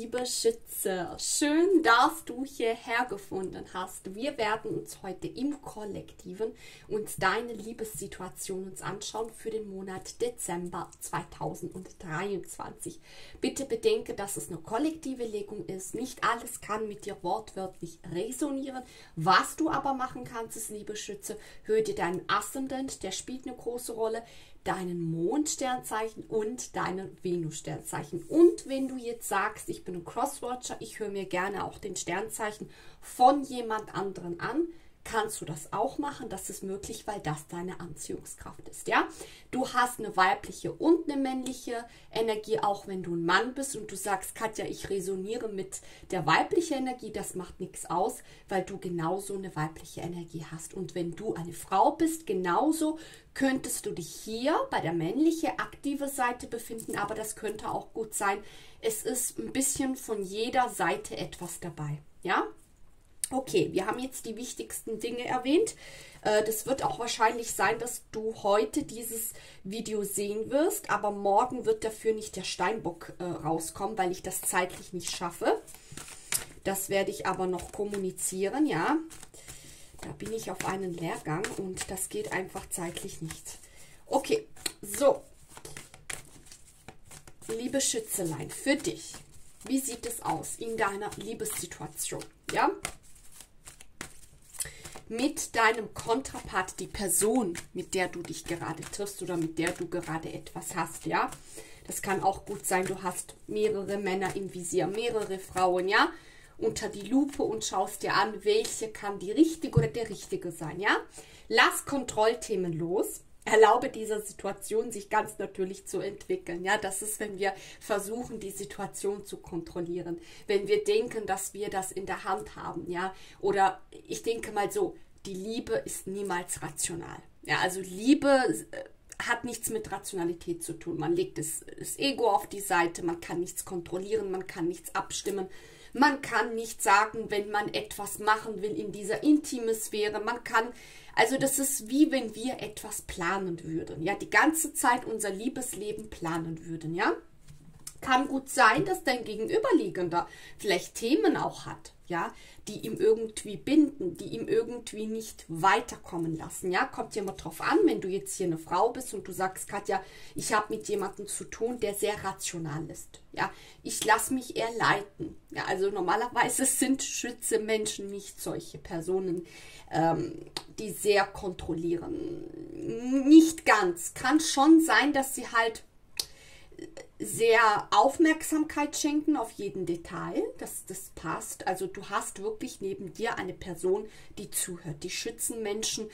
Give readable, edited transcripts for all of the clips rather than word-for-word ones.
liebe Schütze, schön, dass du hierher gefunden hast. Wir werden uns heute im Kollektiven uns deine Liebessituation uns anschauen für den Monat Dezember 2023. Bitte bedenke, dass es eine kollektive Legung ist. Nicht alles kann mit dir wortwörtlich resonieren. Was du aber machen kannst, ist, liebe Schütze, hör dir deinen Aszendent, der spielt eine große Rolle, deinen Mondsternzeichen und deinen Venussternzeichen. Und wenn du jetzt sagst, ich bin ein Crosswatcher, ich höre mir gerne auch den Sternzeichen von jemand anderen an, kannst du das auch machen. Das ist möglich, weil das deine Anziehungskraft ist. Ja, du hast eine weibliche und eine männliche Energie, auch wenn du ein Mann bist und du sagst, Katja, ich resoniere mit der weiblichen Energie, das macht nichts aus, weil du genauso eine weibliche Energie hast. Und wenn du eine Frau bist, genauso könntest du dich hier bei der männlichen aktive Seite befinden, aber das könnte auch gut sein. Es ist ein bisschen von jeder Seite etwas dabei. Ja. Okay, wir haben jetzt die wichtigsten Dinge erwähnt. Das wird auch wahrscheinlich sein, dass du heute dieses Video sehen wirst, aber morgen wird dafür nicht der Steinbock rauskommen, weil ich das zeitlich nicht schaffe. Das werde ich aber noch kommunizieren, ja. Da bin ich auf einen Lehrgang und das geht einfach zeitlich nicht. Okay, so. Liebe Schützelein, für dich, wie sieht es aus in deiner Liebessituation, ja? Mit deinem Kontrapart, die Person, mit der du dich gerade triffst oder mit der du gerade etwas hast, ja. Das kann auch gut sein, du hast mehrere Männer im Visier, mehrere Frauen, ja, unter die Lupe und schaust dir an, welche kann die richtige oder der richtige sein, ja. Lass Kontrollthemen los. Erlaube dieser Situation, sich ganz natürlich zu entwickeln. Ja, das ist, wenn wir versuchen, die Situation zu kontrollieren. Wenn wir denken, dass wir das in der Hand haben. Ja, oder ich denke mal so, die Liebe ist niemals rational. Ja, also Liebe hat nichts mit Rationalität zu tun. Man legt das Ego auf die Seite, man kann nichts kontrollieren, man kann nichts abstimmen. Man kann nicht sagen, wenn man etwas machen will in dieser intimen Sphäre. Man kann, also das ist wie wenn wir etwas planen würden. Ja, die ganze Zeit unser Liebesleben planen würden. Ja, kann gut sein, dass dein Gegenüberliegender vielleicht Themen auch hat, ja, die ihm irgendwie binden, die ihm irgendwie nicht weiterkommen lassen. Ja, kommt ja immer drauf an, wenn du jetzt hier eine Frau bist und du sagst, Katja, ich habe mit jemandem zu tun, der sehr rational ist. Ja, ich lasse mich eher leiten. Ja, also normalerweise sind Schütze Menschen nicht solche Personen, die sehr kontrollieren. Nicht ganz. Kann schon sein, dass sie halt sehr Aufmerksamkeit schenken auf jeden Detail, das passt. Also du hast wirklich neben dir eine Person, die zuhört. Die schützen Menschen.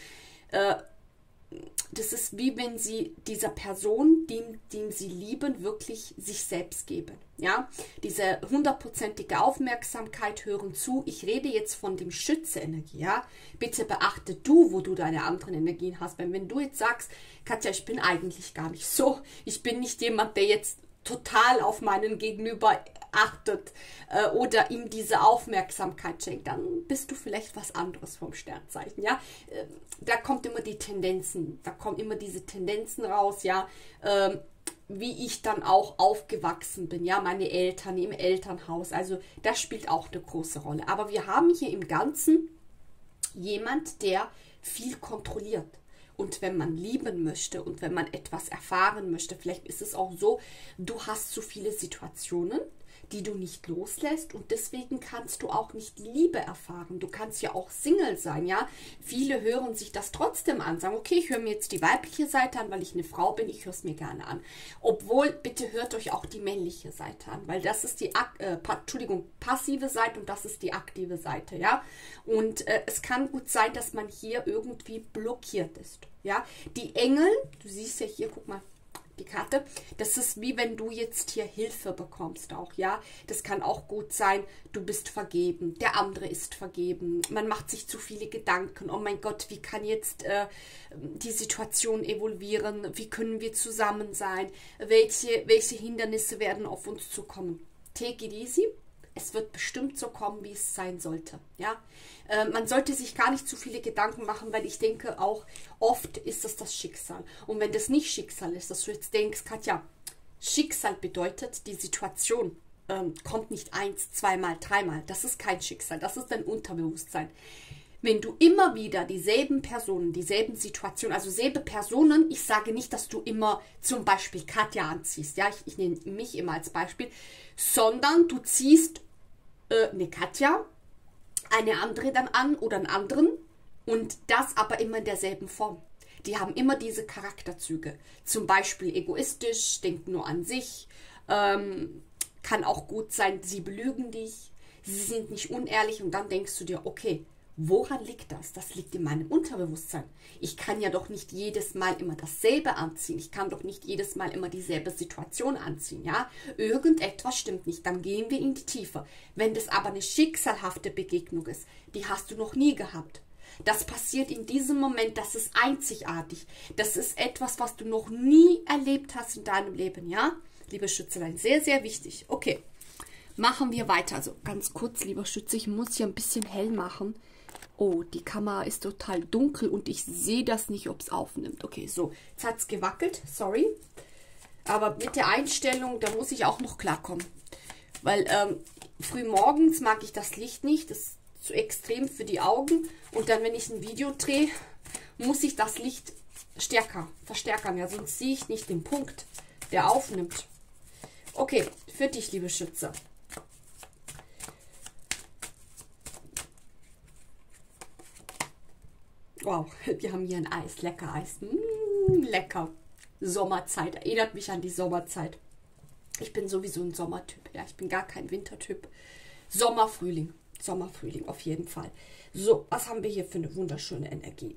Das ist wie wenn sie dieser Person, dem sie lieben, wirklich sich selbst geben. Ja, diese 100%ige Aufmerksamkeit, hören zu. Ich rede jetzt von dem Schütze-Energie. Ja, bitte beachte du, wo du deine anderen Energien hast. Weil wenn du jetzt sagst, Katja, ich bin eigentlich gar nicht so. Ich bin nicht jemand, der jetzt total auf meinen Gegenüber achtet oder ihm diese Aufmerksamkeit schenkt, dann bist du vielleicht was anderes vom Sternzeichen, ja. Da kommt immer die Tendenzen, da kommen immer diese Tendenzen raus, ja, wie ich dann auch aufgewachsen bin, ja, meine Eltern im Elternhaus, also das spielt auch eine große Rolle. Aber wir haben hier im Ganzen jemand, der viel kontrolliert. Und wenn man lieben möchte und wenn man etwas erfahren möchte, vielleicht ist es auch so, du hast so viele Situationen, die du nicht loslässt und deswegen kannst du auch nicht Liebe erfahren. Du kannst ja auch Single sein, ja. Viele hören sich das trotzdem an, sagen, okay, ich höre mir jetzt die weibliche Seite an, weil ich eine Frau bin, ich höre es mir gerne an. Obwohl, bitte hört euch auch die männliche Seite an, weil das ist die passive Seite und das ist die aktive Seite, ja. Und es kann gut sein, dass man hier irgendwie blockiert ist, ja. Die Engel, du siehst ja hier, guck mal, die Karte, das ist wie wenn du jetzt hier Hilfe bekommst auch, ja. Das kann auch gut sein, du bist vergeben, der andere ist vergeben, man macht sich zu viele Gedanken, oh mein Gott, wie kann jetzt die Situation evolvieren, wie können wir zusammen sein, welche Hindernisse werden auf uns zukommen. Take it easy. Es wird bestimmt so kommen, wie es sein sollte. Ja? Man sollte sich gar nicht zu viele Gedanken machen, weil ich denke auch, oft ist das Schicksal. Und wenn das nicht Schicksal ist, dass du jetzt denkst, Katja, Schicksal bedeutet, die Situation kommt nicht eins, zweimal, dreimal. Das ist kein Schicksal, das ist dein Unterbewusstsein. Wenn du immer wieder dieselben Personen, dieselben Situationen, also selbe Personen, ich sage nicht, dass du immer zum Beispiel Katja anziehst, ja, ich nehme mich immer als Beispiel, sondern du ziehst eine Katja, eine andere dann an oder einen anderen und das aber immer in derselben Form. Die haben immer diese Charakterzüge. Zum Beispiel egoistisch, denkt nur an sich, kann auch gut sein, sie belügen dich, sie sind nicht unehrlich und dann denkst du dir, okay, woran liegt das? Das liegt in meinem Unterbewusstsein. Ich kann ja doch nicht jedes Mal immer dasselbe anziehen. Ich kann doch nicht jedes Mal immer dieselbe Situation anziehen, ja? Irgendetwas stimmt nicht. Dann gehen wir in die Tiefe. Wenn das aber eine schicksalhafte Begegnung ist, die hast du noch nie gehabt. Das passiert in diesem Moment, das ist einzigartig. Das ist etwas, was du noch nie erlebt hast in deinem Leben, ja? Liebe Schützelein, sehr, sehr wichtig. Okay, machen wir weiter. Also ganz kurz, lieber Schütze, ich muss hier ein bisschen hell machen. Oh, die Kamera ist total dunkel und ich sehe das nicht, ob es aufnimmt. Okay, so, jetzt hat es gewackelt, sorry. Aber mit der Einstellung, da muss ich auch noch klarkommen. Weil früh morgens mag ich das Licht nicht, das ist zu extrem für die Augen. Und dann, wenn ich ein Video drehe, muss ich das Licht verstärken. Ja, sonst sehe ich nicht den Punkt, der aufnimmt. Okay, für dich, liebe Schütze. Wow, wir haben hier ein Eis, lecker Eis. Lecker. Sommerzeit, erinnert mich an die Sommerzeit. Ich bin sowieso ein Sommertyp, ja, ich bin gar kein Wintertyp. Sommerfrühling auf jeden Fall. So, was haben wir hier für eine wunderschöne Energie?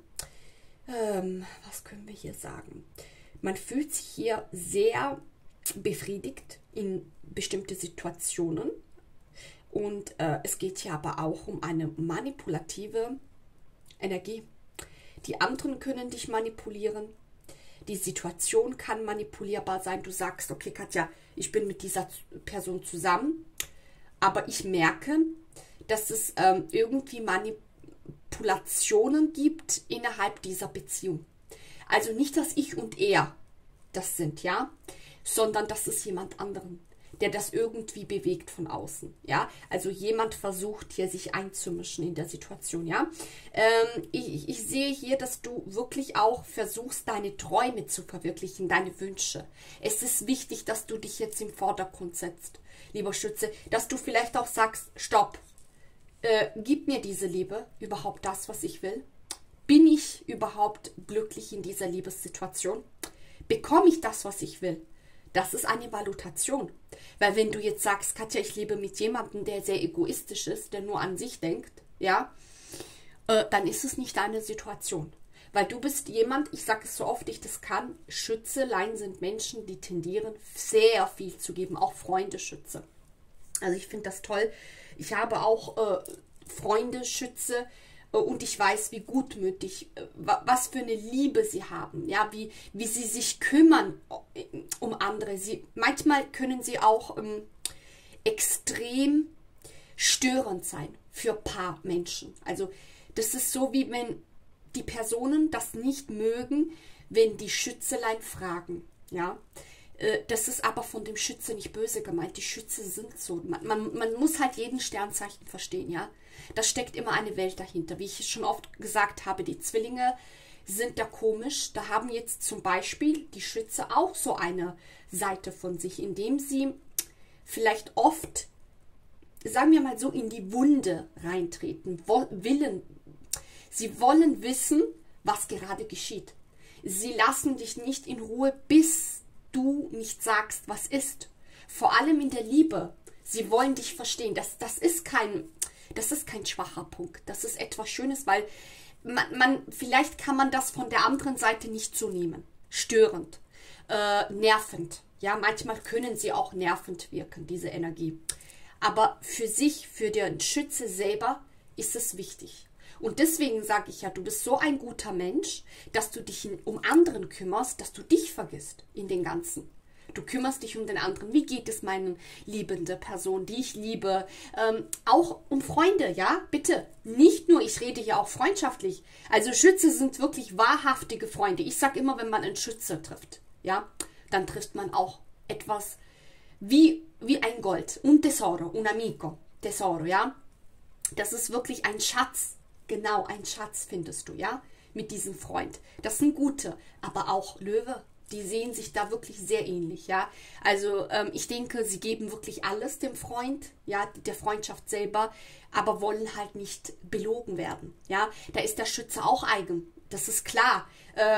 Was können wir hier sagen? Man fühlt sich hier sehr befriedigt in bestimmte Situationen. Und es geht hier aber auch um eine manipulative Energie. Die anderen können dich manipulieren. Die Situation kann manipulierbar sein. Du sagst, okay, Katja, ich bin mit dieser Person zusammen, aber ich merke, dass es irgendwie Manipulationen gibt innerhalb dieser Beziehung. Also nicht, dass ich und er das sind, ja, sondern dass es jemand anderen, der das irgendwie bewegt von außen, ja. Also jemand versucht hier sich einzumischen in der Situation, ja. Ich sehe hier, dass du wirklich auch versuchst, deine Träume zu verwirklichen, deine Wünsche. Es ist wichtig, dass du dich jetzt im Vordergrund setzt, lieber Schütze, dass du vielleicht auch sagst, stopp, gib mir diese Liebe überhaupt das, was ich will? Bin ich überhaupt glücklich in dieser Liebessituation? Bekomme ich das, was ich will? Das ist eine Valutation. Weil wenn du jetzt sagst, Katja, ich lebe mit jemandem, der sehr egoistisch ist, der nur an sich denkt, ja, dann ist es nicht deine Situation. Weil du bist jemand, ich sage es so oft ich das kann, Schützelein sind Menschen, die tendieren, sehr viel zu geben, auch Freunde Schütze. Also ich finde das toll. Ich habe auch Freunde Schütze, und ich weiß, wie gutmütig, was für eine Liebe sie haben, ja, wie sie sich kümmern um andere. Manchmal können sie auch extrem störend sein für ein paar Menschen. Also das ist so, wie wenn die Personen das nicht mögen, wenn die Schützelein fragen, ja. Das ist aber von dem Schütze nicht böse gemeint. Die Schütze sind so. Man muss halt jeden Sternzeichen verstehen, ja. Da steckt immer eine Welt dahinter. Wie ich schon oft gesagt habe, die Zwillinge sind da komisch. Da haben jetzt zum Beispiel die Schütze auch so eine Seite von sich, indem sie vielleicht oft, sagen wir mal so, in die Wunde reintreten. Sie wollen wissen, was gerade geschieht. Sie lassen dich nicht in Ruhe, bis du nicht sagst, was ist. Vor allem in der Liebe. Sie wollen dich verstehen. Das ist kein schwacher Punkt. Das ist etwas Schönes, weil vielleicht kann man das von der anderen Seite nicht so nehmen. Störend, nervend. Ja, manchmal können sie auch nervend wirken, diese Energie. Aber für sich, für den Schütze selber, ist es wichtig. Und deswegen sage ich ja, du bist so ein guter Mensch, dass du dich um anderen kümmerst, dass du dich vergisst in den Ganzen. Du kümmerst dich um den anderen. Wie geht es meinen liebenden Person, die ich liebe? Auch um Freunde, ja? Bitte. Nicht nur, ich rede hier auch freundschaftlich. Also Schütze sind wirklich wahrhaftige Freunde. Ich sage immer, wenn man einen Schütze trifft, ja, dann trifft man auch etwas wie ein Gold. Un tesoro, un amico, tesoro, ja. Das ist wirklich ein Schatz. Genau, ein Schatz findest du, ja, mit diesem Freund. Das sind gute, aber auch Löwe, die sehen sich da wirklich sehr ähnlich, ja. Also ich denke, sie geben wirklich alles dem Freund, ja, der Freundschaft selber, aber wollen halt nicht belogen werden, ja. Da ist der Schütze auch eigen, das ist klar.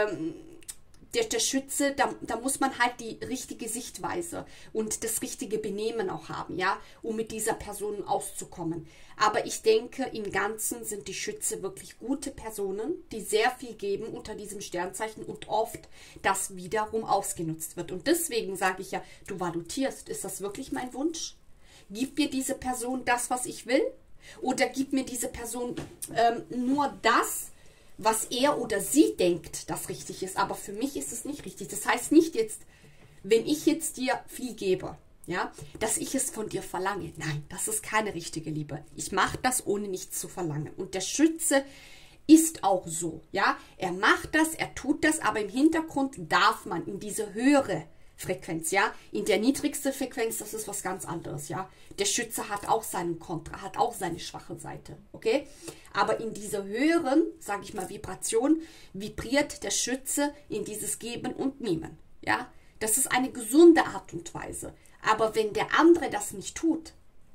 Der Schütze, da muss man halt die richtige Sichtweise und das richtige Benehmen auch haben, ja, um mit dieser Person auszukommen. Aber ich denke, im Ganzen sind die Schütze wirklich gute Personen, die sehr viel geben unter diesem Sternzeichen und oft das wiederum ausgenutzt wird. Und deswegen sage ich ja, du valutierst, ist das wirklich mein Wunsch? Gibt mir diese Person das, was ich will? Oder gibt mir diese Person nur das, was er oder sie denkt, das richtig ist. Aber für mich ist es nicht richtig. Das heißt nicht jetzt, wenn ich jetzt dir viel gebe, ja, dass ich es von dir verlange. Nein, das ist keine richtige Liebe. Ich mache das, ohne nichts zu verlangen. Und der Schütze ist auch so, ja. Er macht das, er tut das, aber im Hintergrund darf man in diese höhere Frequenz, ja. In der niedrigste Frequenz, das ist was ganz anderes, ja. Der Schütze hat auch seinen Kontra, hat auch seine schwache Seite, okay? Aber in dieser höheren, sage ich mal, Vibration, vibriert der Schütze in dieses Geben und Nehmen, ja. Das ist eine gesunde Art und Weise. Aber wenn der andere das nicht tut,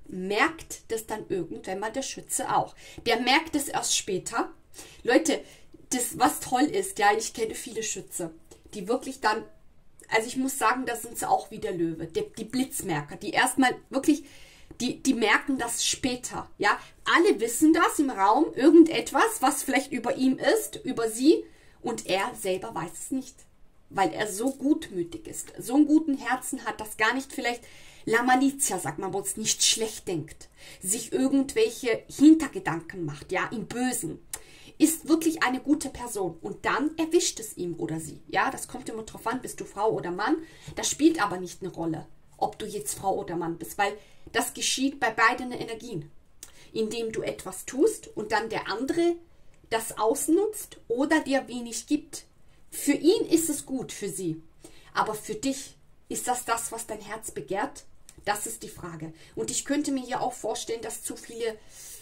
merkt das dann irgendwann mal der Schütze auch. Der merkt es erst später. Leute, das, was toll ist, ja, ich kenne viele Schütze, die wirklich dann, also ich muss sagen, da sind sie auch wie der Löwe, die Blitzmerker, die erstmal wirklich, die merken das später, ja. Alle wissen das im Raum, irgendetwas, was vielleicht über ihm ist, über sie, und er selber weiß es nicht, weil er so gutmütig ist, so einen guten Herzen hat, dass gar nicht vielleicht La Malizia, sagt man, wo es nicht schlecht denkt, sich irgendwelche Hintergedanken macht, ja, im Bösen. Ist wirklich eine gute Person und dann erwischt es ihm oder sie. Ja, das kommt immer drauf an, bist du Frau oder Mann. Das spielt aber nicht eine Rolle, ob du jetzt Frau oder Mann bist, weil das geschieht bei beiden Energien. Indem du etwas tust und dann der andere das ausnutzt oder dir wenig gibt. Für ihn ist es gut, für sie. Aber für dich, ist das das, was dein Herz begehrt? Das ist die Frage. Und ich könnte mir ja auch vorstellen, dass zu viele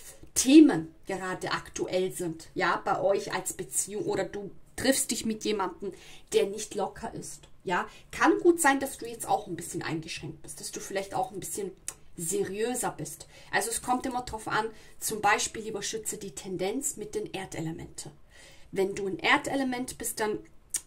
Themen gerade aktuell sind, ja, bei euch als Beziehung, oder du triffst dich mit jemandem, der nicht locker ist, ja. Kann gut sein, dass du jetzt auch ein bisschen eingeschränkt bist, dass du vielleicht auch ein bisschen seriöser bist. Also es kommt immer drauf an, zum Beispiel, lieber Schütze, die Tendenz mit den Erdelementen. Wenn du ein Erdelement bist, dann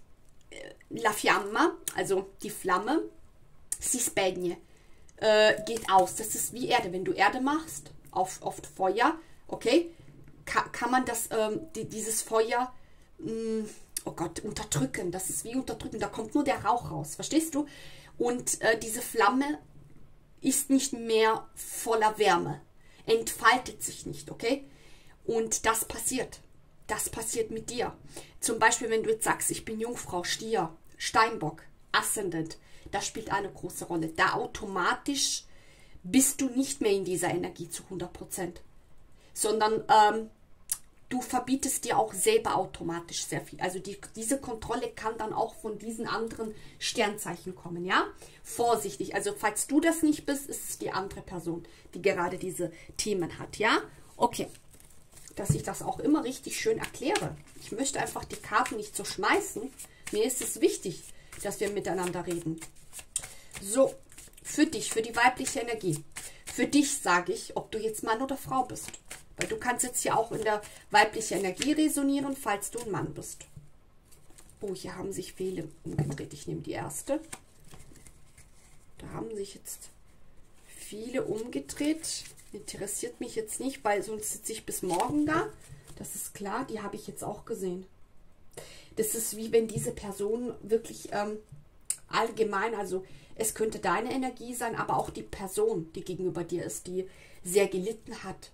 la fiamma, also die Flamme, si spegne, geht aus. Das ist wie Erde. Wenn du Erde machst, auf Feuer, okay, kann man das, dieses Feuer, oh Gott, unterdrücken. Das ist wie unterdrücken. Da kommt nur der Rauch raus. Verstehst du? Und diese Flamme ist nicht mehr voller Wärme. Entfaltet sich nicht, okay? Und das passiert. Das passiert mit dir. Zum Beispiel, wenn du jetzt sagst, ich bin Jungfrau, Stier, Steinbock, Aszendent, das spielt eine große Rolle. Da automatisch bist du nicht mehr in dieser Energie zu 100%, sondern du verbietest dir auch selber automatisch sehr viel. Also diese Kontrolle kann dann auch von diesen anderen Sternzeichen kommen, ja? Vorsichtig, also falls du das nicht bist, ist es die andere Person, die gerade diese Themen hat, ja? Okay, dass ich das auch immer richtig schön erkläre. Ich möchte einfach die Karten nicht so schmeißen. Mir ist es wichtig, dass wir miteinander reden. So, für dich, für die weibliche Energie. Für dich sage ich, ob du jetzt Mann oder Frau bist. Weil du kannst jetzt hier auch in der weiblichen Energie resonieren, falls du ein Mann bist. Oh, hier haben sich viele umgedreht. Ich nehme die erste. Da haben sich jetzt viele umgedreht. Interessiert mich jetzt nicht, weil sonst sitze ich bis morgen da. Das ist klar, die habe ich jetzt auch gesehen. Das ist wie wenn diese Person wirklich allgemein, also es könnte deine Energie sein, aber auch die Person, die gegenüber dir ist, die sehr gelitten hat,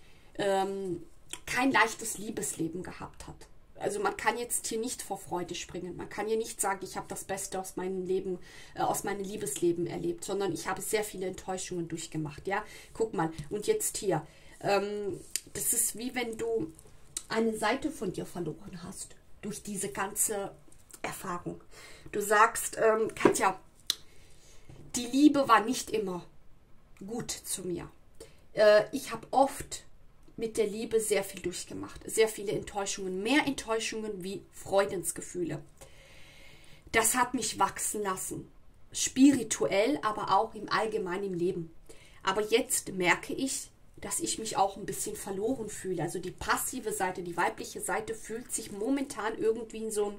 kein leichtes Liebesleben gehabt hat. Also man kann jetzt hier nicht vor Freude springen. Man kann hier nicht sagen, ich habe das Beste aus meinem Leben, aus meinem Liebesleben erlebt, sondern ich habe sehr viele Enttäuschungen durchgemacht. Ja, guck mal. Und jetzt hier. Das ist wie wenn du eine Seite von dir verloren hast durch diese ganze Erfahrung. Du sagst, Katja, die Liebe war nicht immer gut zu mir. Ich habe oft mit der Liebe sehr viel durchgemacht. Sehr viele Enttäuschungen. Mehr Enttäuschungen wie Freudensgefühle. Das hat mich wachsen lassen. Spirituell, aber auch im allgemeinen Leben. Aber jetzt merke ich, dass ich mich auch ein bisschen verloren fühle. Also die passive Seite, die weibliche Seite fühlt sich momentan irgendwie in so ein,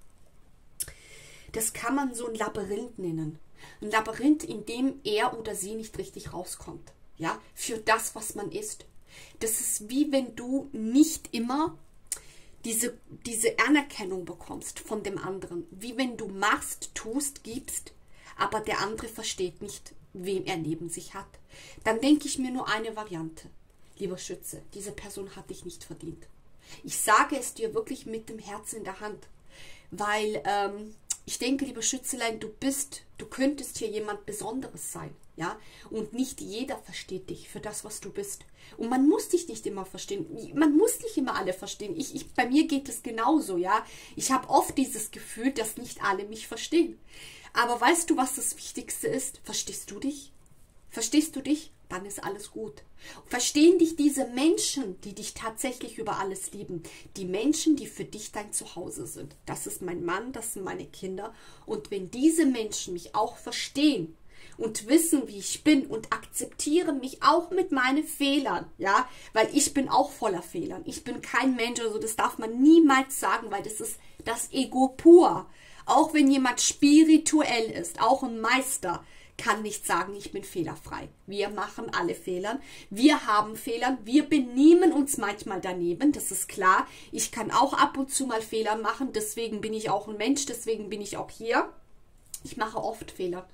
das kann man so ein Labyrinth nennen. Ein Labyrinth, in dem er oder sie nicht richtig rauskommt. Ja, für das, was man ist. Das ist wie wenn du nicht immer diese Anerkennung bekommst von dem anderen. Wie wenn du machst, tust, gibst, aber der andere versteht nicht, wem er neben sich hat. Dann denke ich mir nur eine Variante. Lieber Schütze, diese Person hat dich nicht verdient. Ich sage es dir wirklich mit dem Herzen in der Hand. Weil ich denke, lieber Schützelein, du könntest hier jemand Besonderes sein. Ja? Und nicht jeder versteht dich für das, was du bist. Und man muss dich nicht immer verstehen. Man muss nicht immer alle verstehen. Bei mir geht es genauso. Ja? Ich habe oft dieses Gefühl, dass nicht alle mich verstehen. Aber weißt du, was das Wichtigste ist? Verstehst du dich? Verstehst du dich? Dann ist alles gut. Verstehen dich diese Menschen, die dich tatsächlich über alles lieben. Die Menschen, die für dich dein Zuhause sind. Das ist mein Mann, das sind meine Kinder. Und wenn diese Menschen mich auch verstehen und wissen, wie ich bin und akzeptieren mich auch mit meinen Fehlern, ja, weil ich bin auch voller Fehlern. Ich bin kein Mensch, also das darf man niemals sagen, weil das ist das Ego pur. Auch wenn jemand spirituell ist, auch ein Meister, kann nicht sagen, ich bin fehlerfrei. Wir machen alle Fehler. Wir haben Fehler. Wir benehmen uns manchmal daneben. Das ist klar. Ich kann auch ab und zu mal Fehler machen. Deswegen bin ich auch ein Mensch. Deswegen bin ich auch hier. Ich mache oft Fehler.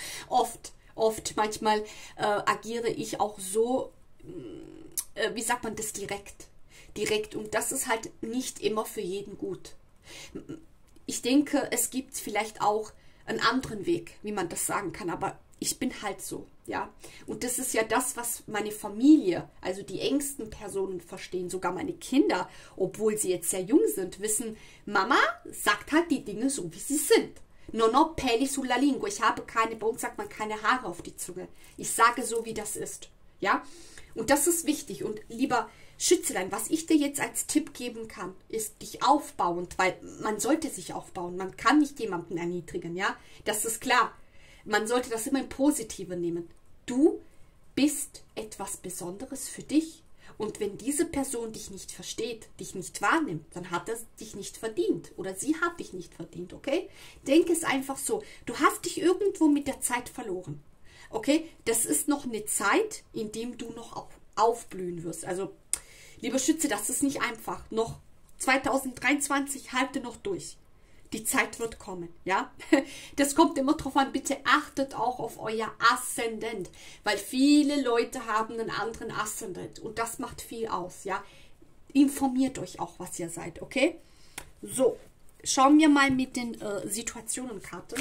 Oft. Manchmal agiere ich auch so, wie sagt man das, direkt. Und das ist halt nicht immer für jeden gut. Ich denke, es gibt vielleicht auch einen anderen Weg, wie man das sagen kann, aber ich bin halt so, ja. Und das ist ja das, was meine Familie, also die engsten Personen verstehen, sogar meine Kinder, obwohl sie jetzt sehr jung sind, wissen, Mama sagt halt die Dinge so, wie sie sind. Non ho peli sulla lingua. Ich habe bei uns sagt man keine Haare auf die Zunge. Ich sage so, wie das ist, ja. Und das ist wichtig. Und lieber Schützelein, was ich dir jetzt als Tipp geben kann, ist dich aufbauend, weil man sollte sich aufbauen. Man kann nicht jemanden erniedrigen, ja. Das ist klar. Man sollte das immer im Positive nehmen. Du bist etwas Besonderes für dich. Und wenn diese Person dich nicht versteht, dich nicht wahrnimmt, dann hat er dich nicht verdient. Oder sie hat dich nicht verdient, okay? Denk es einfach so. Du hast dich irgendwo mit der Zeit verloren. Okay? Das ist noch eine Zeit, in der du noch aufblühen wirst. Also, lieber Schütze, das ist nicht einfach. Noch 2023, halte noch durch. Die Zeit wird kommen, ja. Das kommt immer drauf an, bitte achtet auch auf euer Aszendent, weil viele Leute haben einen anderen Aszendent und das macht viel aus, ja. Informiert euch auch, was ihr seid, okay? So, schauen wir mal mit den Situationenkarten.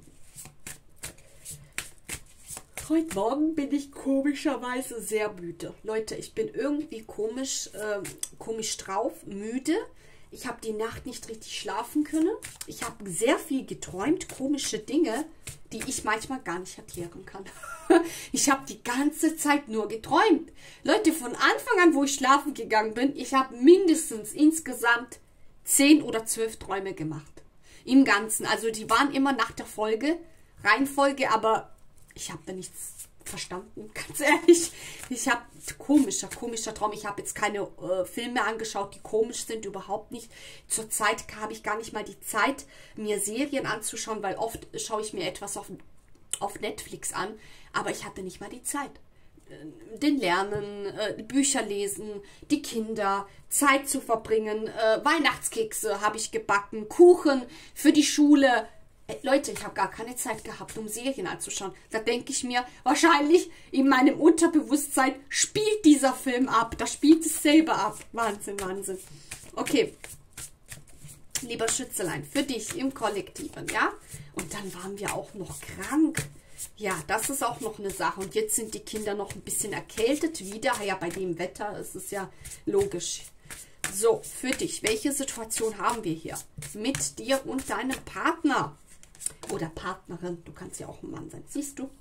Heute Morgen bin ich komischerweise sehr müde. Leute, ich bin irgendwie komisch drauf, müde. Ich habe die Nacht nicht richtig schlafen können. Ich habe sehr viel geträumt, komische Dinge, die ich manchmal gar nicht erklären kann. Ich habe die ganze Zeit nur geträumt. Leute, von Anfang an, wo ich schlafen gegangen bin, ich habe mindestens insgesamt 10 oder 12 Träume gemacht. Im Ganzen. Also die waren immer nach der Reihenfolge, aber ich habe da nichts verstanden, ganz ehrlich. Ich habe komischer Traum. Ich habe jetzt keine Filme angeschaut, die komisch sind, überhaupt nicht. Zurzeit habe ich gar nicht mal die Zeit, mir Serien anzuschauen, weil oft schaue ich mir etwas auf Netflix an, aber ich hatte nicht mal die Zeit. Den Lernen, Bücher lesen, die Kinder, Zeit zu verbringen, Weihnachtskekse habe ich gebacken, Kuchen für die Schule. Leute, ich habe gar keine Zeit gehabt, um Serien anzuschauen. Da denke ich mir, wahrscheinlich in meinem Unterbewusstsein spielt dieser Film ab. Da spielt es selber ab. Wahnsinn, Wahnsinn. Okay, lieber Schützelein, für dich im Kollektiven, ja? Und dann waren wir auch noch krank. Ja, das ist auch noch eine Sache. Und jetzt sind die Kinder noch ein bisschen erkältet wieder. Ja, bei dem Wetter ist es ja logisch. So, für dich, welche Situation haben wir hier? Mit dir und deinem Partner. Oder Partnerin, du kannst ja auch ein Mann sein. Siehst du?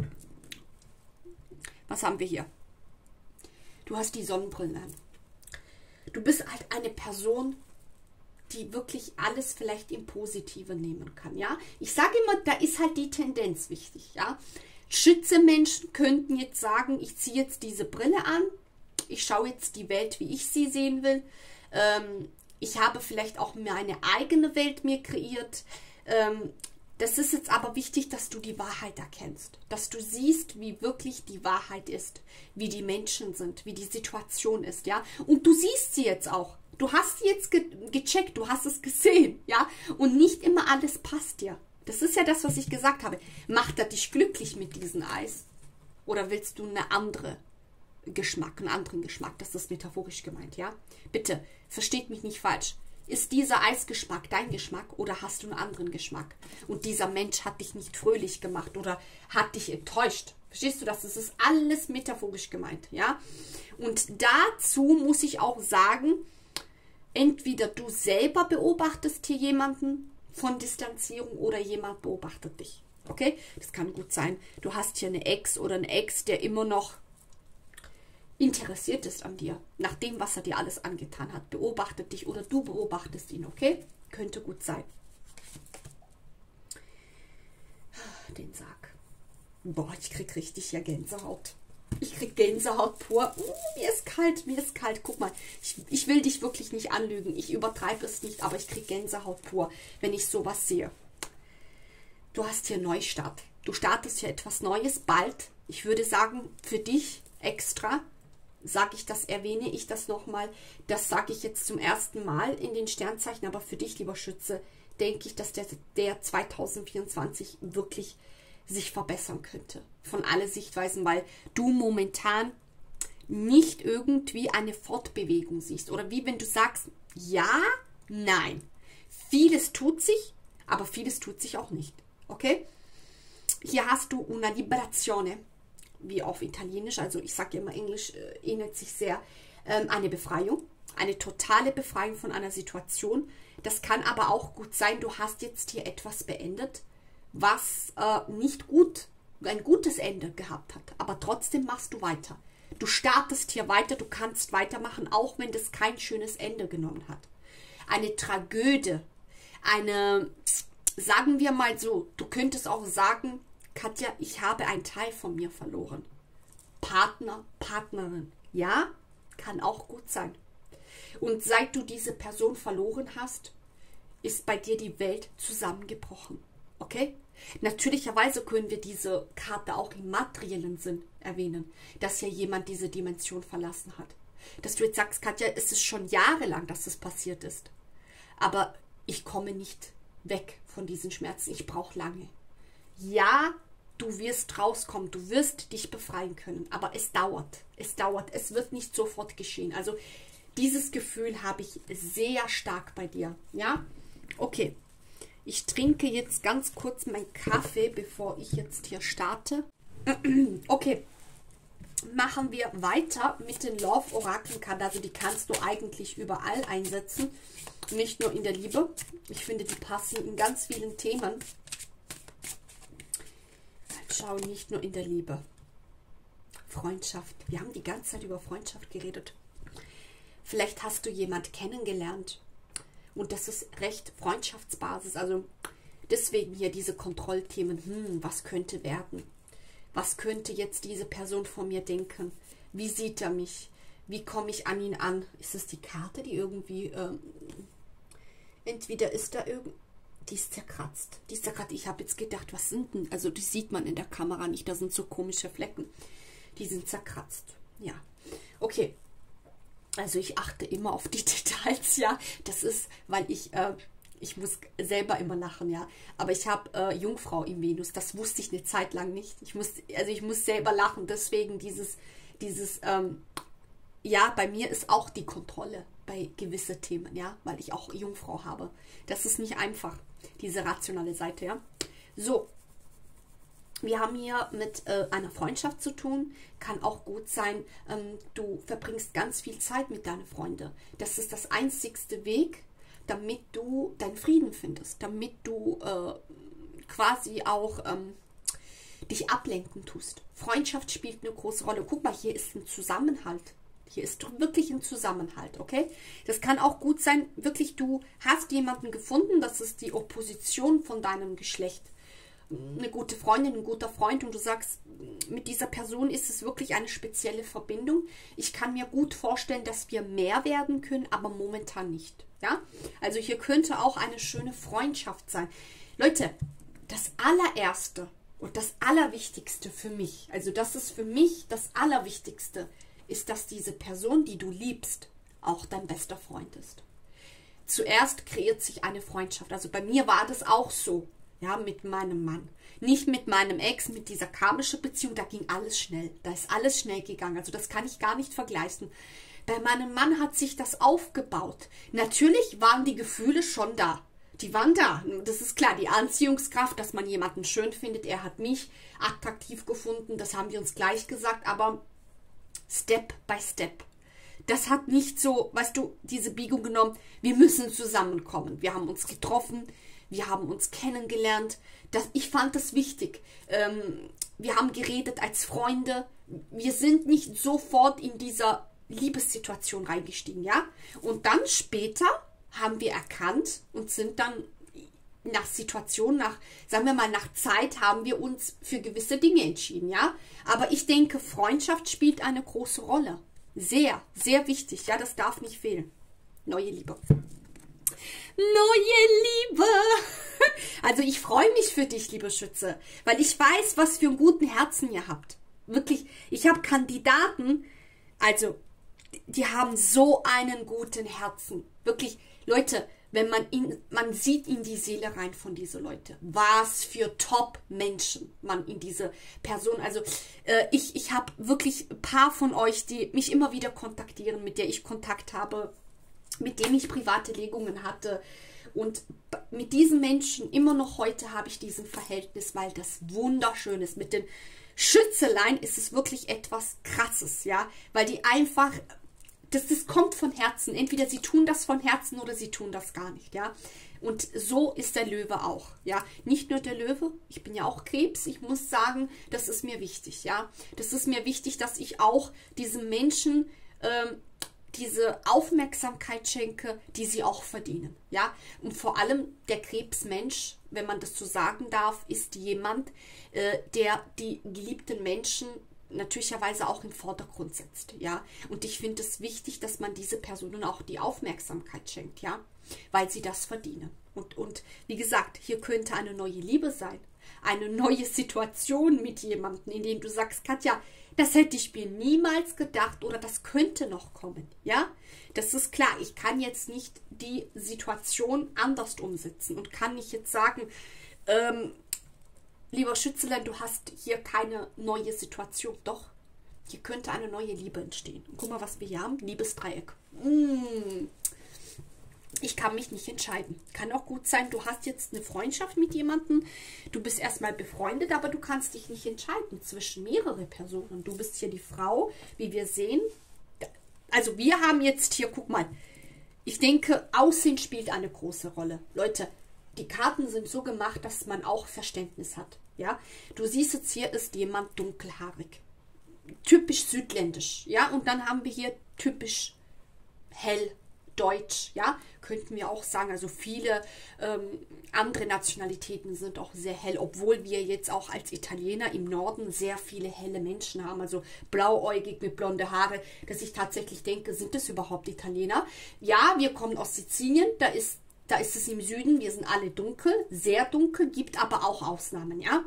Was haben wir hier? Du hast die Sonnenbrille an. Du bist halt eine Person, die wirklich alles vielleicht im Positiven nehmen kann, ja. Ich sage immer, da ist halt die Tendenz wichtig, ja. Schütze-Menschen könnten jetzt sagen, ich ziehe jetzt diese Brille an, ich schaue jetzt die Welt, wie ich sie sehen will. Ich habe vielleicht auch meine eigene Welt mir kreiert. Das ist jetzt aber wichtig, dass du die Wahrheit erkennst, dass du siehst, wie wirklich die Wahrheit ist, wie die Menschen sind, wie die Situation ist, ja. Und du siehst sie jetzt auch. Du hast sie jetzt gecheckt, du hast es gesehen, ja. Und nicht immer alles passt dir. Das ist ja das, was ich gesagt habe. Macht er dich glücklich mit diesem Eis? Oder willst du einen anderen Geschmack? Das ist metaphorisch gemeint, ja? Bitte, versteht mich nicht falsch. Ist dieser Eisgeschmack dein Geschmack oder hast du einen anderen Geschmack? Und dieser Mensch hat dich nicht fröhlich gemacht oder hat dich enttäuscht. Verstehst du das? Das ist alles metaphorisch gemeint, ja? Und dazu muss ich auch sagen, entweder du selber beobachtest hier jemanden von Distanzierung oder jemand beobachtet dich. Okay? Das kann gut sein. Du hast hier eine Ex oder einen Ex, der immer noch interessiert ist an dir, nach dem, was er dir alles angetan hat. Beobachtet dich oder du beobachtest ihn, okay? Könnte gut sein. Den Sarg. Boah, ich krieg richtig ja Gänsehaut. Ich krieg Gänsehaut pur. Mir ist kalt, mir ist kalt. Guck mal, ich will dich wirklich nicht anlügen. Ich übertreibe es nicht, aber ich krieg Gänsehaut pur, wenn ich sowas sehe. Du hast hier Neustart. Du startest hier etwas Neues bald. Ich würde sagen, für dich extra, erwähne ich das nochmal. Das sage ich jetzt zum ersten Mal in den Sternzeichen, aber für dich, lieber Schütze, denke ich, dass der 2024 wirklich sich verbessern könnte. Von alle Sichtweisen, weil du momentan nicht irgendwie eine Fortbewegung siehst. Oder wie wenn du sagst, ja, nein. Vieles tut sich, aber vieles tut sich auch nicht. Okay? Hier hast du una liberazione, wie auf Italienisch, also ich sage immer Englisch, ähnelt sich sehr, eine Befreiung. Eine totale Befreiung von einer Situation. Das kann aber auch gut sein, du hast jetzt hier etwas beendet, was nicht gut, ein gutes Ende gehabt hat. Aber trotzdem machst du weiter. Du startest hier weiter, du kannst weitermachen, auch wenn das kein schönes Ende genommen hat. Eine Tragödie, sagen wir mal so, du könntest auch sagen, Katja, ich habe einen Teil von mir verloren. Partner, Partnerin, ja, kann auch gut sein. Und seit du diese Person verloren hast, ist bei dir die Welt zusammengebrochen. Okay? Natürlicherweise können wir diese Karte auch im materiellen Sinn erwähnen, dass ja jemand diese Dimension verlassen hat. Dass du jetzt sagst, Katja, es ist schon jahrelang, dass das passiert ist. Aber ich komme nicht weg von diesen Schmerzen. Ich brauche lange. Ja, du wirst rauskommen, du wirst dich befreien können, aber es dauert. Es dauert. Es wird nicht sofort geschehen. Also dieses Gefühl habe ich sehr stark bei dir. Ja? Okay. Ich trinke jetzt ganz kurz meinen Kaffee, bevor ich jetzt hier starte. Okay, machen wir weiter mit den Love-Orakelkarten. Also die kannst du eigentlich überall einsetzen, nicht nur in der Liebe. Ich finde, die passen in ganz vielen Themen. Schau, nicht nur in der Liebe. Freundschaft. Wir haben die ganze Zeit über Freundschaft geredet. Vielleicht hast du jemand kennengelernt. Und das ist recht Freundschaftsbasis. Also deswegen hier diese Kontrollthemen. Was könnte werden? Was könnte jetzt diese Person von mir denken? Wie sieht er mich? Wie komme ich an ihn an? Ist es die Karte, die irgendwie... entweder ist da irgendwie... Die ist zerkratzt. Die ist zerkratzt. Ich habe jetzt gedacht, was sind denn... Also die sieht man in der Kamera nicht. Da sind so komische Flecken. Die sind zerkratzt. Ja. Okay. Also ich achte immer auf die Details, ja. Das ist, weil ich muss selber immer lachen, ja. Aber ich habe Jungfrau im Venus. Das wusste ich eine Zeit lang nicht. Ich muss selber lachen. Deswegen ja, bei mir ist auch die Kontrolle bei gewissen Themen, ja. Weil ich auch Jungfrau habe. Das ist nicht einfach, diese rationale Seite, ja. So. Wir haben hier mit einer Freundschaft zu tun. Kann auch gut sein, du verbringst ganz viel Zeit mit deinen Freunden. Das ist das einzigste Weg, damit du deinen Frieden findest. Damit du quasi auch dich ablenken tust. Freundschaft spielt eine große Rolle. Guck mal, hier ist ein Zusammenhalt. Hier ist wirklich ein Zusammenhalt, okay? Das kann auch gut sein, wirklich, du hast jemanden gefunden, das ist die Opposition von deinem Geschlecht. Eine gute Freundin, ein guter Freund und du sagst, mit dieser Person ist es wirklich eine spezielle Verbindung. Ich kann mir gut vorstellen, dass wir mehr werden können, aber momentan nicht. Ja? Also hier könnte auch eine schöne Freundschaft sein. Leute, das allererste und das Allerwichtigste für mich, also das ist für mich das Allerwichtigste, ist, dass diese Person, die du liebst, auch dein bester Freund ist. Zuerst kreiert sich eine Freundschaft. Also bei mir war das auch so. Ja, mit meinem Mann. Nicht mit meinem Ex, mit dieser karmischen Beziehung, da ging alles schnell. Da ist alles schnell gegangen. Also das kann ich gar nicht vergleichen. Bei meinem Mann hat sich das aufgebaut. Natürlich waren die Gefühle schon da. Die waren da. Das ist klar, die Anziehungskraft, dass man jemanden schön findet. Er hat mich attraktiv gefunden, das haben wir uns gleich gesagt, aber Step by Step. Das hat nicht so, weißt du, diese Biegung genommen, wir müssen zusammenkommen. Wir haben uns getroffen, wir haben uns kennengelernt. Ich fand das wichtig. Wir haben geredet als Freunde. Wir sind nicht sofort in dieser Liebessituation reingestiegen, ja? Und dann später haben wir erkannt und sind dann nach Situation, sagen wir mal, nach Zeit haben wir uns für gewisse Dinge entschieden, ja? Aber ich denke, Freundschaft spielt eine große Rolle. Sehr, sehr wichtig, ja? Das darf nicht fehlen. Neue Liebe. Neue Liebe! Also ich freue mich für dich, liebe Schütze, weil ich weiß, was für einen guten Herzen ihr habt. Wirklich, ich habe Kandidaten, also die haben so einen guten Herzen. Wirklich, Leute, wenn man sieht in die Seele rein von diesen Leuten, was für Top-Menschen man in diese Person, also ich habe wirklich ein paar von euch, die mich immer wieder kontaktieren, mit der ich Kontakt habe, mit dem ich private Legungen hatte und mit diesen Menschen immer noch heute habe ich diesen Verhältnis, weil das wunderschön ist. Mit den Schützelein ist es wirklich etwas Krasses, ja, weil die einfach, das kommt von Herzen. Entweder sie tun das von Herzen oder sie tun das gar nicht, ja. Und so ist der Löwe auch, ja. Nicht nur der Löwe, ich bin ja auch Krebs, ich muss sagen, das ist mir wichtig, ja. Das ist mir wichtig, dass ich auch diesen Menschen diese Aufmerksamkeit schenke, die sie auch verdienen, ja. Und vor allem der Krebsmensch, wenn man das so sagen darf, ist jemand, der die geliebten Menschen natürlicherweise auch im Vordergrund setzt, ja. Und ich finde es wichtig, dass man diese Personen auch die Aufmerksamkeit schenkt, ja, weil sie das verdienen. Und wie gesagt, hier könnte eine neue Liebe sein, eine neue Situation mit jemandem, in dem du sagst, Katja, das hätte ich mir niemals gedacht oder das könnte noch kommen, ja. Das ist klar, ich kann jetzt nicht die Situation anders umsetzen und kann nicht jetzt sagen, lieber Schützelein, du hast hier keine neue Situation. Doch, hier könnte eine neue Liebe entstehen. Und guck mal, was wir hier haben. Liebesdreieck. Ich kann mich nicht entscheiden. Kann auch gut sein, du hast jetzt eine Freundschaft mit jemandem. Du bist erstmal befreundet, aber du kannst dich nicht entscheiden zwischen mehreren Personen. Du bist hier die Frau, wie wir sehen. Also wir haben jetzt hier, guck mal, ich denke, Aussehen spielt eine große Rolle. Leute, die Karten sind so gemacht, dass man auch Verständnis hat. Ja, du siehst jetzt, hier ist jemand dunkelhaarig. Typisch südländisch. Ja, und dann haben wir hier typisch hell deutsch. Ja, könnten wir auch sagen. Also viele andere Nationalitäten sind auch sehr hell, obwohl wir jetzt auch als Italiener im Norden sehr viele helle Menschen haben. Also blauäugig mit blonde Haare, dass ich tatsächlich denke, sind das überhaupt Italiener? Ja, wir kommen aus Sizilien, da ist es im Süden, wir sind alle dunkel, sehr dunkel, gibt aber auch Ausnahmen, ja.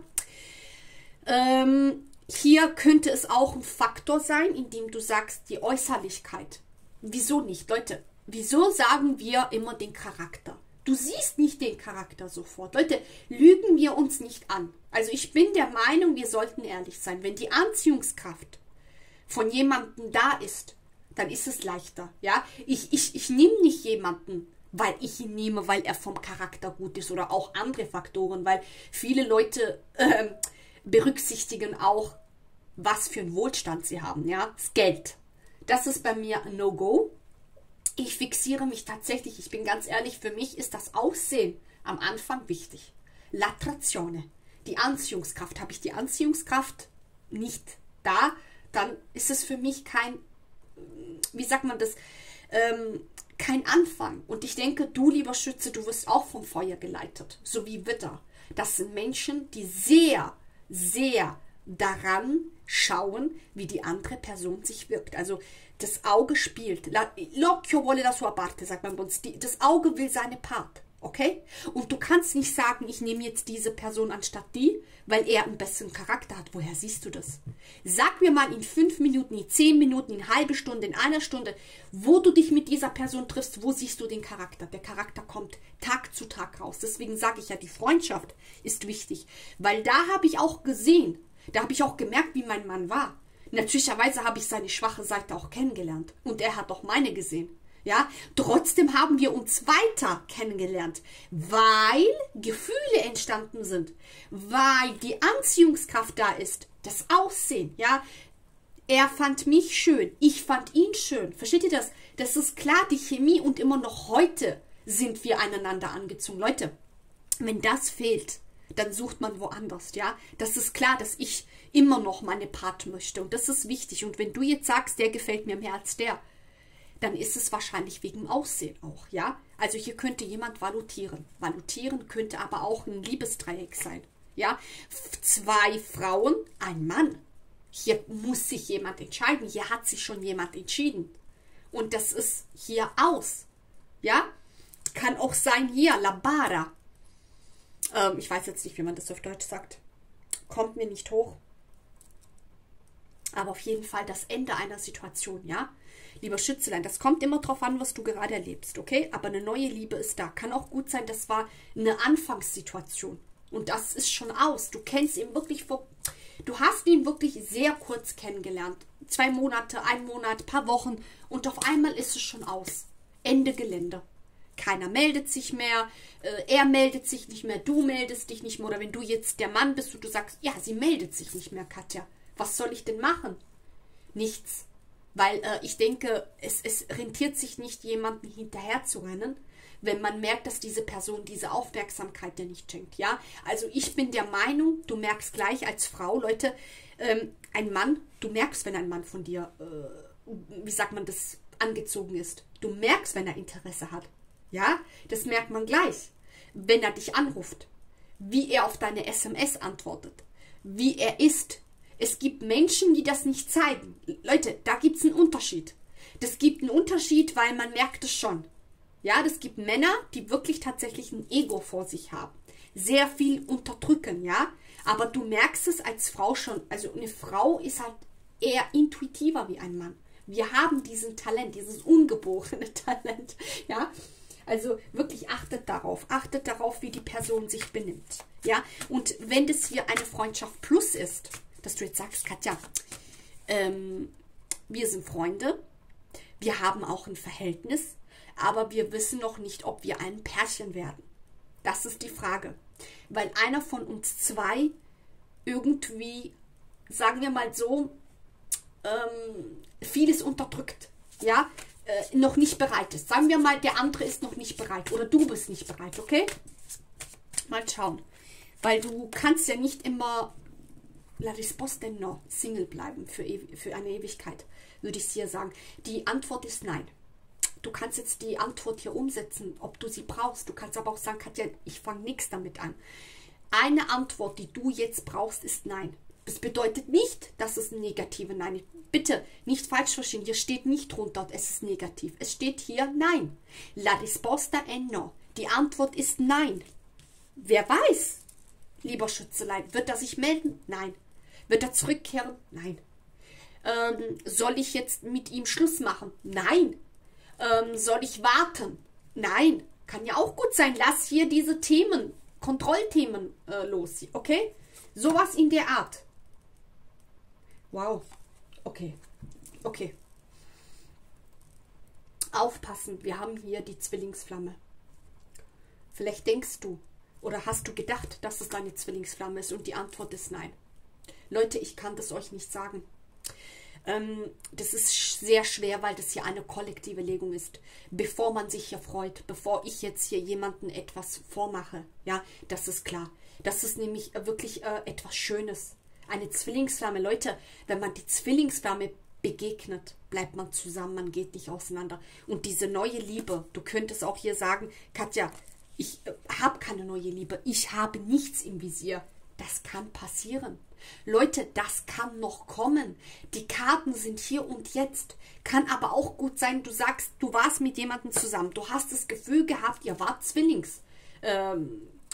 Hier könnte es auch ein Faktor sein, indem du sagst, die Äußerlichkeit. Wieso nicht, Leute? Wieso sagen wir immer den Charakter? Du siehst nicht den Charakter sofort. Leute, lügen wir uns nicht an. Also ich bin der Meinung, wir sollten ehrlich sein. Wenn die Anziehungskraft von jemandem da ist, dann ist es leichter, ja. Ich nehme nicht jemanden, weil ich ihn nehme, weil er vom Charakter gut ist oder auch andere Faktoren, weil viele Leute berücksichtigen auch, was für einen Wohlstand sie haben, ja, das Geld. Das ist bei mir ein No-Go. Ich fixiere mich tatsächlich, ich bin ganz ehrlich, für mich ist das Aussehen am Anfang wichtig. l'attrazione, die Anziehungskraft. Habe ich die Anziehungskraft nicht da, dann ist es für mich kein, wie sagt man das, kein Anfang. Und ich denke, du, lieber Schütze, du wirst auch vom Feuer geleitet, so wie Widder. Das sind Menschen, die sehr, sehr daran schauen, wie die andere Person sich wirkt. Also das Auge spielt. L'occhio vuole la sua parte, sagt man bei uns. Das Auge will seine Part. Okay? Und du kannst nicht sagen, ich nehme jetzt diese Person anstatt die, weil er einen besseren Charakter hat. Woher siehst du das? Sag mir mal in 5 Minuten, in 10 Minuten, in halbe Stunde, in einer Stunde, wo du dich mit dieser Person triffst, wo siehst du den Charakter? Der Charakter kommt Tag zu Tag raus. Deswegen sage ich ja, die Freundschaft ist wichtig. Weil da habe ich auch gesehen, da habe ich auch gemerkt, wie mein Mann war. Natürlicherweise habe ich seine schwache Seite auch kennengelernt. Und er hat auch meine gesehen. Ja, trotzdem haben wir uns weiter kennengelernt, weil Gefühle entstanden sind, weil die Anziehungskraft da ist, das Aussehen, ja. Er fand mich schön, ich fand ihn schön. Versteht ihr das? Das ist klar, die Chemie, und immer noch heute sind wir einander angezogen. Leute, wenn das fehlt, dann sucht man woanders, ja. Das ist klar, dass ich immer noch meine Part möchte, und das ist wichtig. Und wenn du jetzt sagst, der gefällt mir mehr als der, dann ist es wahrscheinlich wegen Aussehen auch, ja. Also hier könnte jemand valutieren. Valutieren könnte aber auch ein Liebesdreieck sein, ja. 2 Frauen, ein Mann. Hier muss sich jemand entscheiden. Hier hat sich schon jemand entschieden. Und das ist hier aus, ja. Kann auch sein hier, la bara. Ich weiß jetzt nicht, wie man das auf Deutsch sagt. Kommt mir nicht hoch. Aber auf jeden Fall das Ende einer Situation, ja. Lieber Schützelein, das kommt immer drauf an, was du gerade erlebst, okay? Aber eine neue Liebe ist da. Kann auch gut sein, das war eine Anfangssituation. Und das ist schon aus. Du kennst ihn wirklich du hast ihn wirklich sehr kurz kennengelernt. 2 Monate, 1 Monat, paar Wochen. Und auf einmal ist es schon aus. Ende Gelände. Keiner meldet sich mehr. Er meldet sich nicht mehr. Du meldest dich nicht mehr. Oder wenn du jetzt der Mann bist und du sagst, ja, sie meldet sich nicht mehr, Katja. Was soll ich denn machen? Nichts. Weil ich denke, es rentiert sich nicht, jemanden hinterher zu rennen, wenn man merkt, dass diese Person diese Aufmerksamkeit dir nicht schenkt. Ja, also ich bin der Meinung, du merkst gleich als Frau, Leute, ein Mann, du merkst, wenn ein Mann von dir, wie sagt man das, angezogen ist. Du merkst, wenn er Interesse hat. Ja, das merkt man gleich. Wenn er dich anruft, wie er auf deine SMS antwortet, wie er ist. Es gibt Menschen, die das nicht zeigen. Leute, da gibt es einen Unterschied. Das gibt einen Unterschied, weil man merkt es schon. Ja, das gibt Männer, die wirklich tatsächlich ein Ego vor sich haben. Sehr viel unterdrücken, ja. Aber du merkst es als Frau schon. Also eine Frau ist halt eher intuitiver wie ein Mann. Wir haben diesen Talent, dieses ungeborene Talent, ja. Also wirklich achtet darauf, wie die Person sich benimmt, ja. Und wenn das hier eine Freundschaft plus ist, dass du jetzt sagst, Katja, wir sind Freunde, wir haben auch ein Verhältnis, aber wir wissen noch nicht, ob wir ein Pärchen werden. Das ist die Frage. Weil einer von uns 2 irgendwie, sagen wir mal so, vieles unterdrückt, ja, noch nicht bereit ist. Sagen wir mal, der andere ist noch nicht bereit oder du bist nicht bereit, okay? Mal schauen. Weil du kannst ja nicht immer la risposta no, Single bleiben für eine Ewigkeit, würde ich hier sagen. Die Antwort ist nein. Du kannst jetzt die Antwort hier umsetzen, ob du sie brauchst. Du kannst aber auch sagen, Katja, ich fange nichts damit an. Eine Antwort, die du jetzt brauchst, ist nein. Das bedeutet nicht, dass es ein negative Nein ist. Bitte nicht falsch verstehen. Hier steht nicht drunter, es ist negativ. Es steht hier nein. La risposta è no. Die Antwort ist nein. Wer weiß, lieber Schützelein, wird er sich melden? Nein. Wird er zurückkehren? Nein. Soll ich jetzt mit ihm Schluss machen? Nein. Soll ich warten? Nein. Kann ja auch gut sein. Lass hier diese Themen, Kontrollthemen los. Okay? Sowas in der Art. Wow. Okay. Okay. Aufpassen. Wir haben hier die Zwillingsflamme. Vielleicht denkst du oder hast du gedacht, dass es deine Zwillingsflamme ist und die Antwort ist nein. Leute, ich kann das euch nicht sagen. Das ist sehr schwer, weil das hier eine kollektive Legung ist. Bevor man sich hier freut, bevor ich jetzt hier jemanden etwas vormache, ja, das ist klar. Das ist nämlich wirklich etwas Schönes. Eine Zwillingsflamme. Leute, wenn man die Zwillingsflamme begegnet, bleibt man zusammen, man geht nicht auseinander. Und diese neue Liebe, du könntest auch hier sagen, Katja, ich habe keine neue Liebe, ich habe nichts im Visier. Das kann passieren. Leute, das kann noch kommen. Die Karten sind hier und jetzt. Kann aber auch gut sein, du sagst, du warst mit jemandem zusammen. Du hast das Gefühl gehabt, ihr wart deine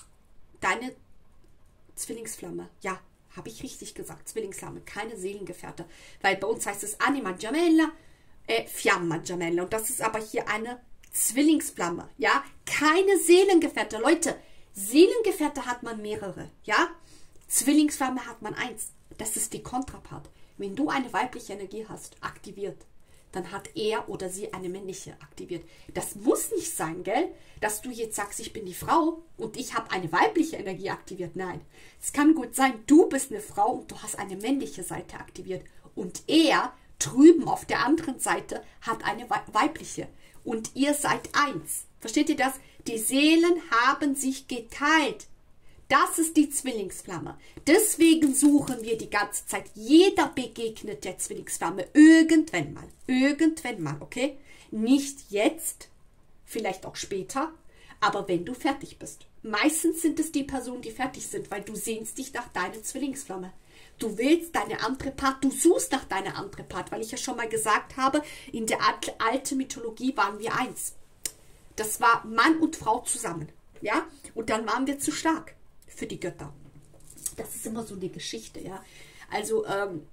Zwillingsflamme. Ja, habe ich richtig gesagt. Zwillingsflamme, keine Seelengefährte. Weil bei uns heißt es Anima Gemella, Fiamma Gemella. Und das ist aber hier eine Zwillingsflamme. Ja, keine Seelengefährte. Leute, Seelengefährte hat man mehrere. Ja, Zwillingsflamme hat man eins. Das ist die Kontrapart. Wenn du eine weibliche Energie hast, aktiviert, dann hat er oder sie eine männliche aktiviert. Das muss nicht sein, gell? Dass du jetzt sagst, ich bin die Frau und ich habe eine weibliche Energie aktiviert. Nein, es kann gut sein, du bist eine Frau und du hast eine männliche Seite aktiviert. Und er drüben auf der anderen Seite hat eine weibliche. Und ihr seid eins. Versteht ihr das? Die Seelen haben sich geteilt. Das ist die Zwillingsflamme. Deswegen suchen wir die ganze Zeit. Jeder begegnet der Zwillingsflamme irgendwann mal. Irgendwann mal, okay? Nicht jetzt, vielleicht auch später, aber wenn du fertig bist. Meistens sind es die Personen, die fertig sind, weil du sehnst dich nach deiner Zwillingsflamme. Du willst deine andere Part, du suchst nach deiner andere Part, weil ich ja schon mal gesagt habe, in der alten Mythologie waren wir eins. Das war Mann und Frau zusammen, ja? Und dann waren wir zu stark für die Götter. Das ist immer so eine Geschichte, ja. Also,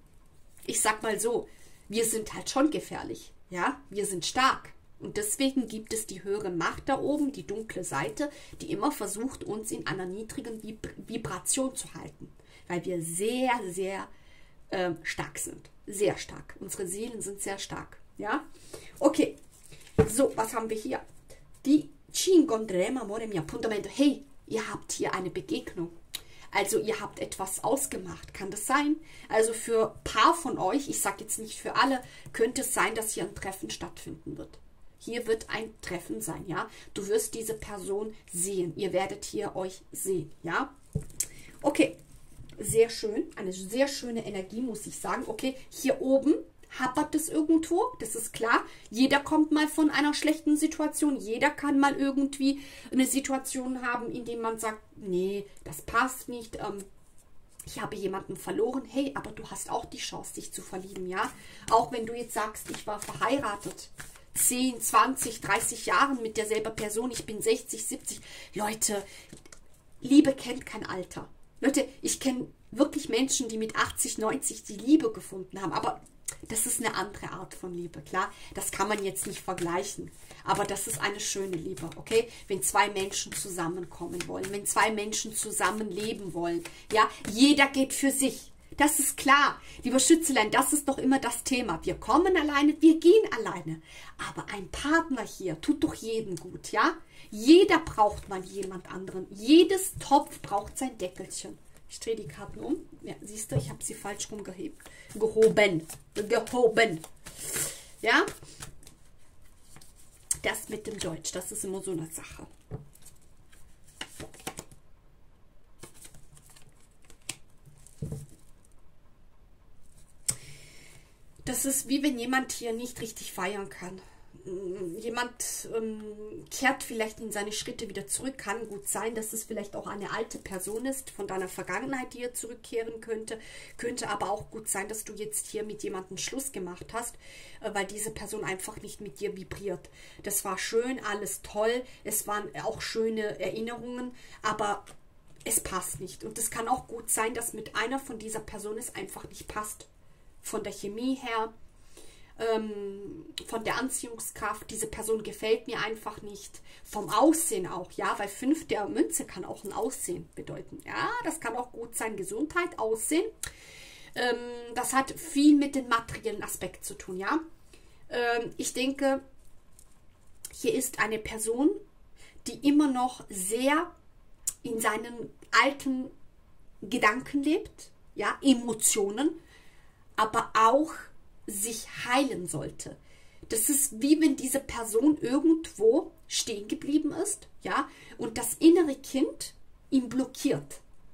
ich sag mal so, wir sind halt schon gefährlich, ja. Wir sind stark. Und deswegen gibt es die höhere Macht da oben, die dunkle Seite, die immer versucht, uns in einer niedrigen Vibration zu halten. Weil wir sehr, sehr stark sind. Sehr stark. Unsere Seelen sind sehr stark, ja. Okay, so, was haben wir hier? Die ci incontreremo, amore mio, appuntamento. Hey, ihr habt hier eine Begegnung. Also ihr habt etwas ausgemacht. Kann das sein? Also für ein paar von euch, ich sage jetzt nicht für alle, könnte es sein, dass hier ein Treffen stattfinden wird. Hier wird ein Treffen sein, ja. Du wirst diese Person sehen. Ihr werdet hier euch sehen, ja. Okay, sehr schön. Eine sehr schöne Energie, muss ich sagen. Okay, hier oben hapert es irgendwo, das ist klar. Jeder kommt mal von einer schlechten Situation. Jeder kann mal irgendwie eine Situation haben, in der man sagt, nee, das passt nicht. Ich habe jemanden verloren. Hey, aber du hast auch die Chance, dich zu verlieben, ja? Auch wenn du jetzt sagst, ich war verheiratet. 10, 20, 30 Jahren mit derselben Person. Ich bin 60, 70. Leute, Liebe kennt kein Alter. Leute, ich kenne wirklich Menschen, die mit 80, 90 die Liebe gefunden haben. Aber das ist eine andere Art von Liebe, klar. Das kann man jetzt nicht vergleichen. Aber das ist eine schöne Liebe, okay? Wenn zwei Menschen zusammenkommen wollen, wenn zwei Menschen zusammenleben wollen. Ja, jeder geht für sich. Das ist klar. Lieber Schützelein, das ist doch immer das Thema. Wir kommen alleine, wir gehen alleine. Aber ein Partner hier tut doch jedem gut, ja? Jeder braucht mal jemand anderen. Jedes Topf braucht sein Deckelchen. Ich drehe die Karten um. Ja, siehst du, ich habe sie falsch rumgehoben. Gehoben. Ja? Das mit dem Deutsch, das ist immer so eine Sache. Das ist wie wenn jemand hier nicht richtig feiern kann. Jemand kehrt vielleicht in seine Schritte wieder zurück. Kann gut sein, dass es vielleicht auch eine alte Person ist von deiner Vergangenheit, die er zurückkehren könnte. Könnte aber auch gut sein, dass du jetzt hier mit jemandem Schluss gemacht hast, weil diese Person einfach nicht mit dir vibriert. Das war schön, alles toll. Es waren auch schöne Erinnerungen, aber es passt nicht. Und es kann auch gut sein, dass mit einer von dieser Person es einfach nicht passt. Von der Chemie her, von der Anziehungskraft, diese Person gefällt mir einfach nicht. Vom Aussehen auch, ja, weil 5 der Münze kann auch ein Aussehen bedeuten. Ja, das kann auch gut sein, Gesundheit, Aussehen. Das hat viel mit dem materiellen Aspekt zu tun, ja. Ich denke, hier ist eine Person, die immer noch sehr in seinen alten Gedanken lebt, ja, Emotionen, aber auch sich heilen sollte. Das ist wie wenn diese Person irgendwo stehen geblieben ist, ja, und das innere Kind ihn blockiert.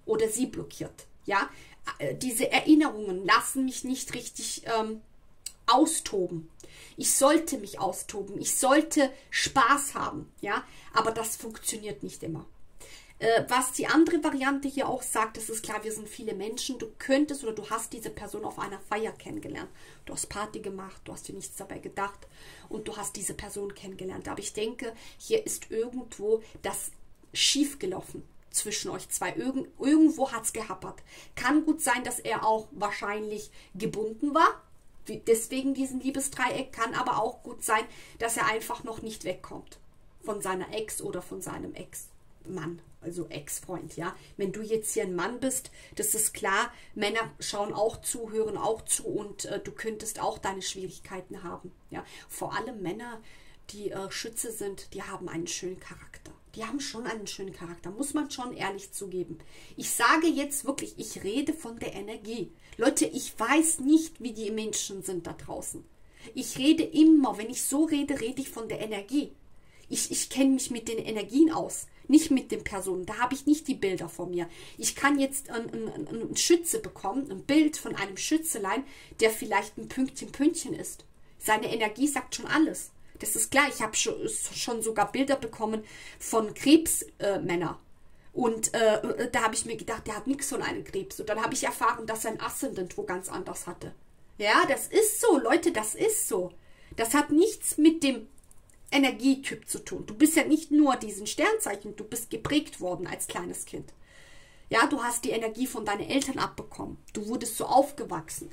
oder sie blockiert. Ja, diese Erinnerungen lassen mich nicht richtig austoben. Ich sollte mich austoben, ich sollte Spaß haben, ja, aber das funktioniert nicht immer. Was die andere Variante hier auch sagt, das ist klar, wir sind viele Menschen, du könntest oder du hast diese Person auf einer Feier kennengelernt. Du hast Party gemacht, du hast dir nichts dabei gedacht und du hast diese Person kennengelernt. Aber ich denke, hier ist irgendwo das schief gelaufen zwischen euch zwei. Irgendwo hat es gehappert. Kann gut sein, dass er auch wahrscheinlich gebunden war. Deswegen diesen Liebesdreieck. Kann aber auch gut sein, dass er einfach noch nicht wegkommt von seiner Ex oder von seinem Ex-Mann, also Ex-Freund, ja. Wenn du jetzt hier ein Mann bist, das ist klar, Männer schauen auch zu, hören auch zu und du könntest auch deine Schwierigkeiten haben, ja. Vor allem Männer, die Schütze sind, die haben einen schönen Charakter. Die haben schon einen schönen Charakter, muss man schon ehrlich zugeben. Ich sage jetzt wirklich, ich rede von der Energie. Leute, ich weiß nicht, wie die Menschen sind da draußen. Ich rede immer, wenn ich so rede, rede ich von der Energie. Ich kenne mich mit den Energien aus, nicht mit den Personen. Da habe ich nicht die Bilder vor mir. Ich kann jetzt einen Schütze bekommen, ein Bild von einem Schützelein, der vielleicht ein Pünktchen ist. Seine Energie sagt schon alles. Das ist klar, ich habe schon sogar Bilder bekommen von Krebsmännern. Und da habe ich mir gedacht, der hat nichts von einem Krebs. Und dann habe ich erfahren, dass er ein Aszendent wo ganz anders hatte. Ja, das ist so, Leute, das ist so. Das hat nichts mit dem Energietyp zu tun. Du bist ja nicht nur diesen Sternzeichen, du bist geprägt worden als kleines Kind. Ja, du hast die Energie von deinen Eltern abbekommen. Du wurdest so aufgewachsen.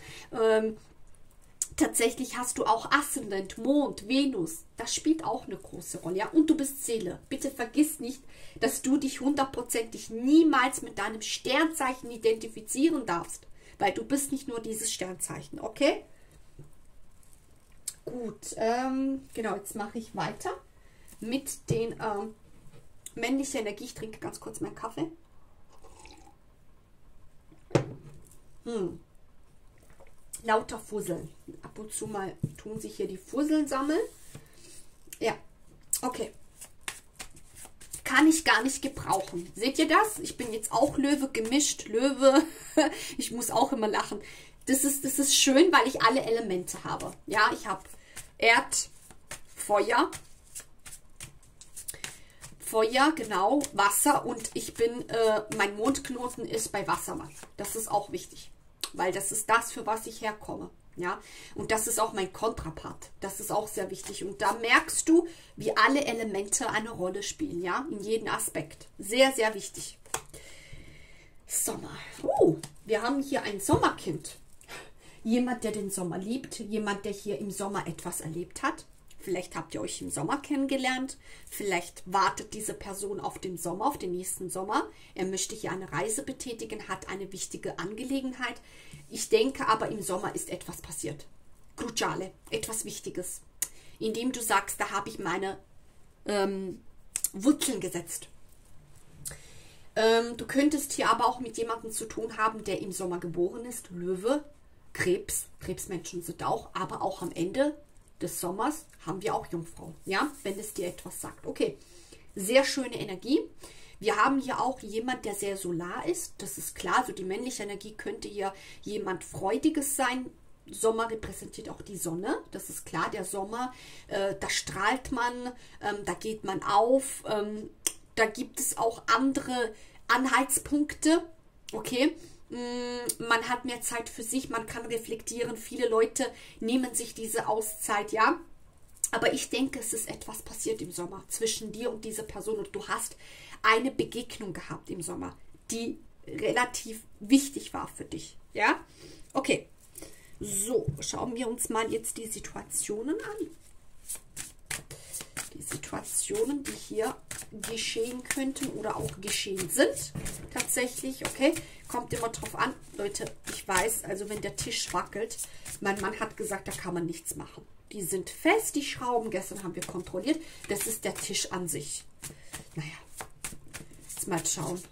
Tatsächlich hast du auch Aszendent, Mond, Venus. Das spielt auch eine große Rolle. Ja? Und du bist Seele. Bitte vergiss nicht, dass du dich hundertprozentig niemals mit deinem Sternzeichen identifizieren darfst. Weil du bist nicht nur dieses Sternzeichen, okay? Gut, genau, jetzt mache ich weiter mit den männlichen Energie. Ich trinke ganz kurz meinen Kaffee. Lauter Fusseln. Ab und zu mal tun sich hier die Fusseln sammeln. Ja, okay. Kann ich gar nicht gebrauchen. Seht ihr das? Ich bin jetzt auch Löwe, gemischt, Löwe. Ich muss auch immer lachen. Das ist schön, weil ich alle Elemente habe. Ja, ich habe Erd, Feuer, genau, Wasser und ich bin, mein Mondknoten ist bei Wassermann. Das ist auch wichtig. Weil das ist das, für was ich herkomme. Ja, und das ist auch mein Kontrapart. Das ist auch sehr wichtig. Und da merkst du, wie alle Elemente eine Rolle spielen. Ja, in jedem Aspekt. Sehr, sehr wichtig. Sommer. Wir haben hier ein Sommerkind. Jemand, der den Sommer liebt. Jemand, der hier im Sommer etwas erlebt hat. Vielleicht habt ihr euch im Sommer kennengelernt. Vielleicht wartet diese Person auf den Sommer, auf den nächsten Sommer. Er möchte hier eine Reise betätigen, hat eine wichtige Angelegenheit. Ich denke aber, im Sommer ist etwas passiert. Cruciale, etwas Wichtiges. Indem du sagst, da habe ich meine Wurzeln gesetzt. Du könntest hier aber auch mit jemandem zu tun haben, der im Sommer geboren ist. Löwe, Krebs. Krebsmenschen sind auch, aber auch am Ende des Sommers haben wir auch Jungfrauen, ja, wenn es dir etwas sagt. Okay, sehr schöne Energie. Wir haben hier auch jemand, der sehr solar ist, das ist klar, also die männliche Energie könnte hier jemand Freudiges sein. Sommer repräsentiert auch die Sonne, das ist klar, der Sommer, da strahlt man, da geht man auf, da gibt es auch andere Anhaltspunkte, okay. Man hat mehr Zeit für sich, man kann reflektieren. Viele Leute nehmen sich diese Auszeit, ja. Aber ich denke, es ist etwas passiert im Sommer zwischen dir und dieser Person und du hast eine Begegnung gehabt im Sommer, die relativ wichtig war für dich, ja. Okay, so, schauen wir uns mal jetzt die Situationen an. Die Situationen, die hier geschehen könnten oder auch geschehen sind. Tatsächlich, okay. Kommt immer drauf an. Leute, ich weiß, also wenn der Tisch wackelt, mein Mann hat gesagt, da kann man nichts machen. Die sind fest, die Schrauben. Gestern haben wir kontrolliert. Das ist der Tisch an sich. Naja, jetzt mal schauen.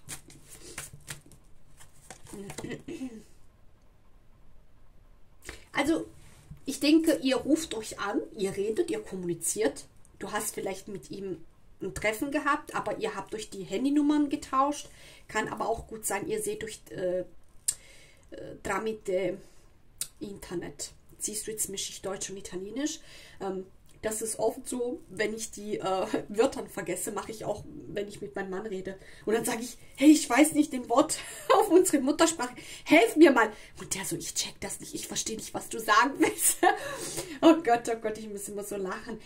Also, ich denke, ihr ruft euch an, ihr redet, ihr kommuniziert. Du hast vielleicht mit ihm ein Treffen gehabt, aber ihr habt durch die Handynummern getauscht. Kann aber auch gut sein, ihr seht durch tramite Internet. Siehst du, jetzt mische ich Deutsch und Italienisch. Das ist oft so, wenn ich die Wörter vergesse, mache ich auch, wenn ich mit meinem Mann rede. Und dann sage ich, hey, ich weiß nicht den Wort auf unsere Muttersprache, helf mir mal. Und der so, ich check das nicht, ich verstehe nicht, was du sagen willst. Oh Gott, ich muss immer so lachen.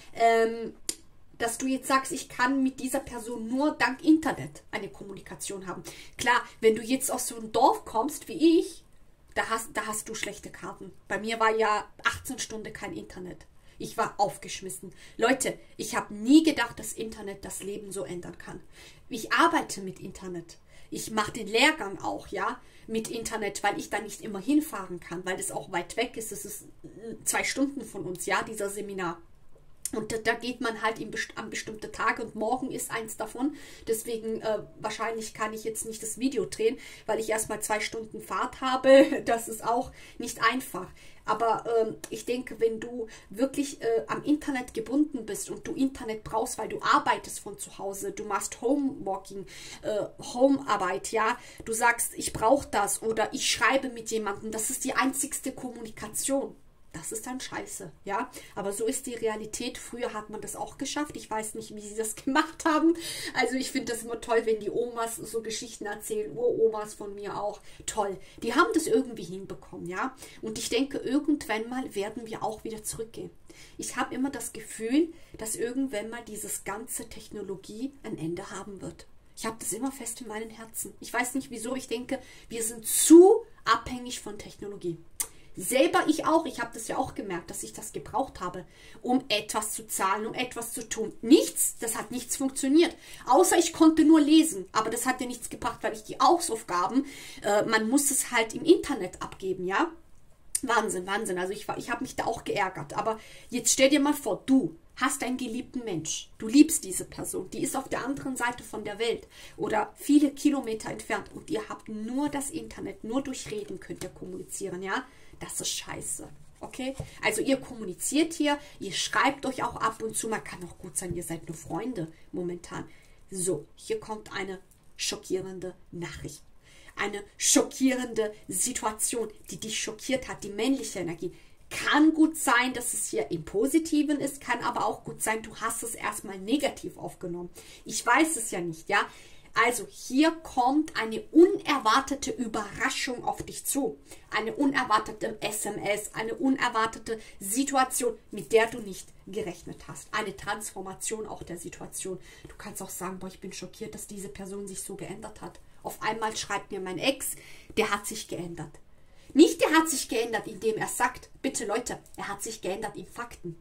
Dass du jetzt sagst, ich kann mit dieser Person nur dank Internet eine Kommunikation haben. Klar, wenn du jetzt aus so einem Dorf kommst wie ich, da hast du schlechte Karten. Bei mir war ja 18 Stunden kein Internet. Ich war aufgeschmissen. Leute, ich habe nie gedacht, dass Internet das Leben so ändern kann. Ich arbeite mit Internet. Ich mache den Lehrgang auch, ja, mit Internet, weil ich da nicht immer hinfahren kann, weil das auch weit weg ist. Es ist 2 Stunden von uns, ja, dieser Seminar. Und da geht man halt an bestimmte Tage und morgen ist eins davon. Deswegen wahrscheinlich kann ich jetzt nicht das Video drehen, weil ich erstmal 2 Stunden Fahrt habe. Das ist auch nicht einfach. Aber ich denke, wenn du wirklich am Internet gebunden bist und du Internet brauchst, weil du arbeitest von zu Hause, du machst Homeworking, Homearbeit, ja, du sagst, ich brauche das oder ich schreibe mit jemandem, das ist die einzigste Kommunikation. Das ist dann scheiße, ja. Aber so ist die Realität. Früher hat man das auch geschafft. Ich weiß nicht, wie sie das gemacht haben. Also ich finde das immer toll, wenn die Omas so Geschichten erzählen. Uromas von mir auch. Toll. Die haben das irgendwie hinbekommen, ja. Und ich denke, irgendwann mal werden wir auch wieder zurückgehen. Ich habe immer das Gefühl, dass irgendwann mal dieses ganze Technologie ein Ende haben wird. Ich habe das immer fest in meinem Herzen. Ich weiß nicht, wieso. Ich denke, wir sind zu abhängig von Technologie. Selber ich auch. Ich habe das ja auch gemerkt, dass ich das gebraucht habe, um etwas zu zahlen, um etwas zu tun. Nichts, das hat nichts funktioniert. Außer ich konnte nur lesen. Aber das hat ja nichts gebracht, weil ich die Hausaufgaben, man muss es halt im Internet abgeben, ja. Wahnsinn, Wahnsinn. Also ich habe mich da auch geärgert. Aber jetzt stell dir mal vor, du hast einen geliebten Mensch. Du liebst diese Person. Die ist auf der anderen Seite von der Welt oder viele Kilometer entfernt und ihr habt nur das Internet, nur durch Reden könnt ihr kommunizieren, ja. Das ist scheiße. Okay? Also ihr kommuniziert hier, ihr schreibt euch auch ab und zu. Man kann auch gut sein, ihr seid nur Freunde momentan. So, hier kommt eine schockierende Nachricht. Eine schockierende Situation, die dich schockiert hat, die männliche Energie. Kann gut sein, dass es hier im Positiven ist, kann aber auch gut sein, du hast es erstmal negativ aufgenommen. Ich weiß es ja nicht, ja. Also hier kommt eine unerwartete Überraschung auf dich zu. Eine unerwartete SMS, eine unerwartete Situation, mit der du nicht gerechnet hast. Eine Transformation auch der Situation. Du kannst auch sagen, boah, ich bin schockiert, dass diese Person sich so geändert hat. Auf einmal schreibt mir mein Ex, der hat sich geändert. Nicht, der hat sich geändert, indem er sagt, bitte Leute, er hat sich geändert in Fakten.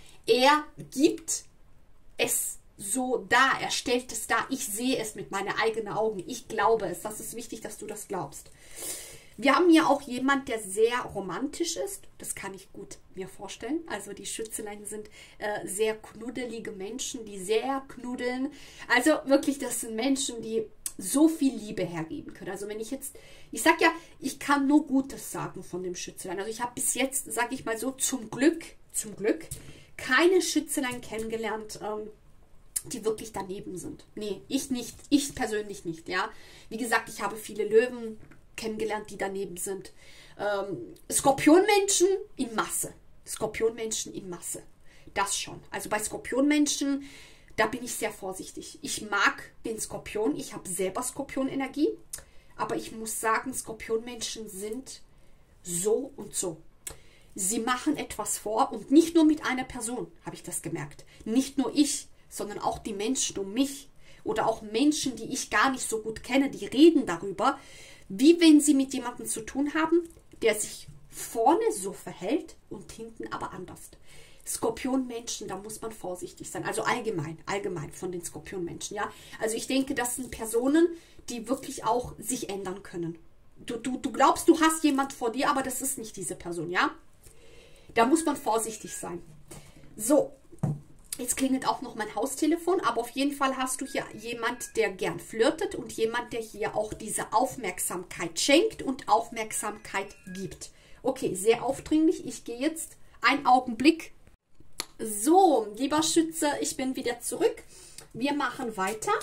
Er gibt es so da, er stellt es da, ich sehe es mit meinen eigenen Augen, ich glaube es, das ist wichtig, dass du das glaubst. Wir haben hier auch jemand, der sehr romantisch ist, das kann ich gut mir vorstellen, also die Schützelein sind sehr knuddelige Menschen, die sehr knuddeln, also wirklich, das sind Menschen, die so viel Liebe hergeben können. Also wenn ich jetzt, ich sag ja, ich kann nur Gutes sagen von dem Schützelein, also ich habe bis jetzt, sag ich mal so, zum Glück, keine Schützelein kennengelernt, die wirklich daneben sind. Nee, ich nicht. Ich persönlich nicht, ja. Wie gesagt, ich habe viele Löwen kennengelernt, die daneben sind. Skorpionmenschen in Masse. Skorpionmenschen in Masse. Das schon. Also bei Skorpionmenschen, da bin ich sehr vorsichtig. Ich mag den Skorpion. Ich habe selber Skorpionenergie. Aber ich muss sagen, Skorpionmenschen sind so und so. Sie machen etwas vor und nicht nur mit einer Person, habe ich das gemerkt. Nicht nur ich, sondern auch die Menschen um mich oder auch Menschen, die ich gar nicht so gut kenne, die reden darüber, wie wenn sie mit jemandem zu tun haben, der sich vorne so verhält und hinten aber anders. Skorpionmenschen, da muss man vorsichtig sein. Also allgemein von den Skorpionmenschen, ja. Also ich denke, das sind Personen, die wirklich auch sich ändern können. Du glaubst, du hast jemand vor dir, aber das ist nicht diese Person, ja. Da muss man vorsichtig sein. So. Jetzt klingelt auch noch mein Haustelefon, aber auf jeden Fall hast du hier jemand, der gern flirtet und jemand, der hier auch diese Aufmerksamkeit schenkt und Aufmerksamkeit gibt. Okay, sehr aufdringlich. Ich gehe jetzt einen Augenblick. So, lieber Schütze, ich bin wieder zurück. wir machen weiter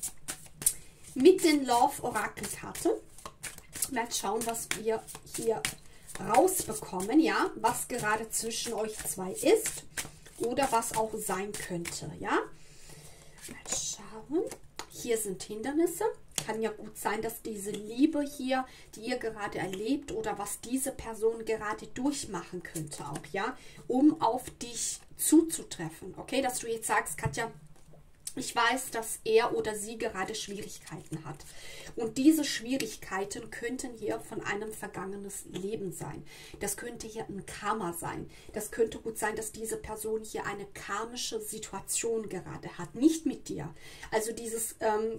mit den Love Orakelkarten. Mal schauen, was wir hier rausbekommen, ja, was gerade zwischen euch zwei ist oder was auch sein könnte, ja. Mal schauen. Hier sind Hindernisse. Kann ja gut sein, dass diese Liebe hier, die ihr gerade erlebt oder was diese Person gerade durchmachen könnte auch, ja, um auf dich zuzutreffen, okay, dass du jetzt sagst, Katja, ich weiß, dass er oder sie gerade Schwierigkeiten hat. Und diese Schwierigkeiten könnten hier von einem vergangenen Leben sein. Das könnte hier ein Karma sein. Das könnte gut sein, dass diese Person hier eine karmische Situation gerade hat. Nicht mit dir. Also dieses,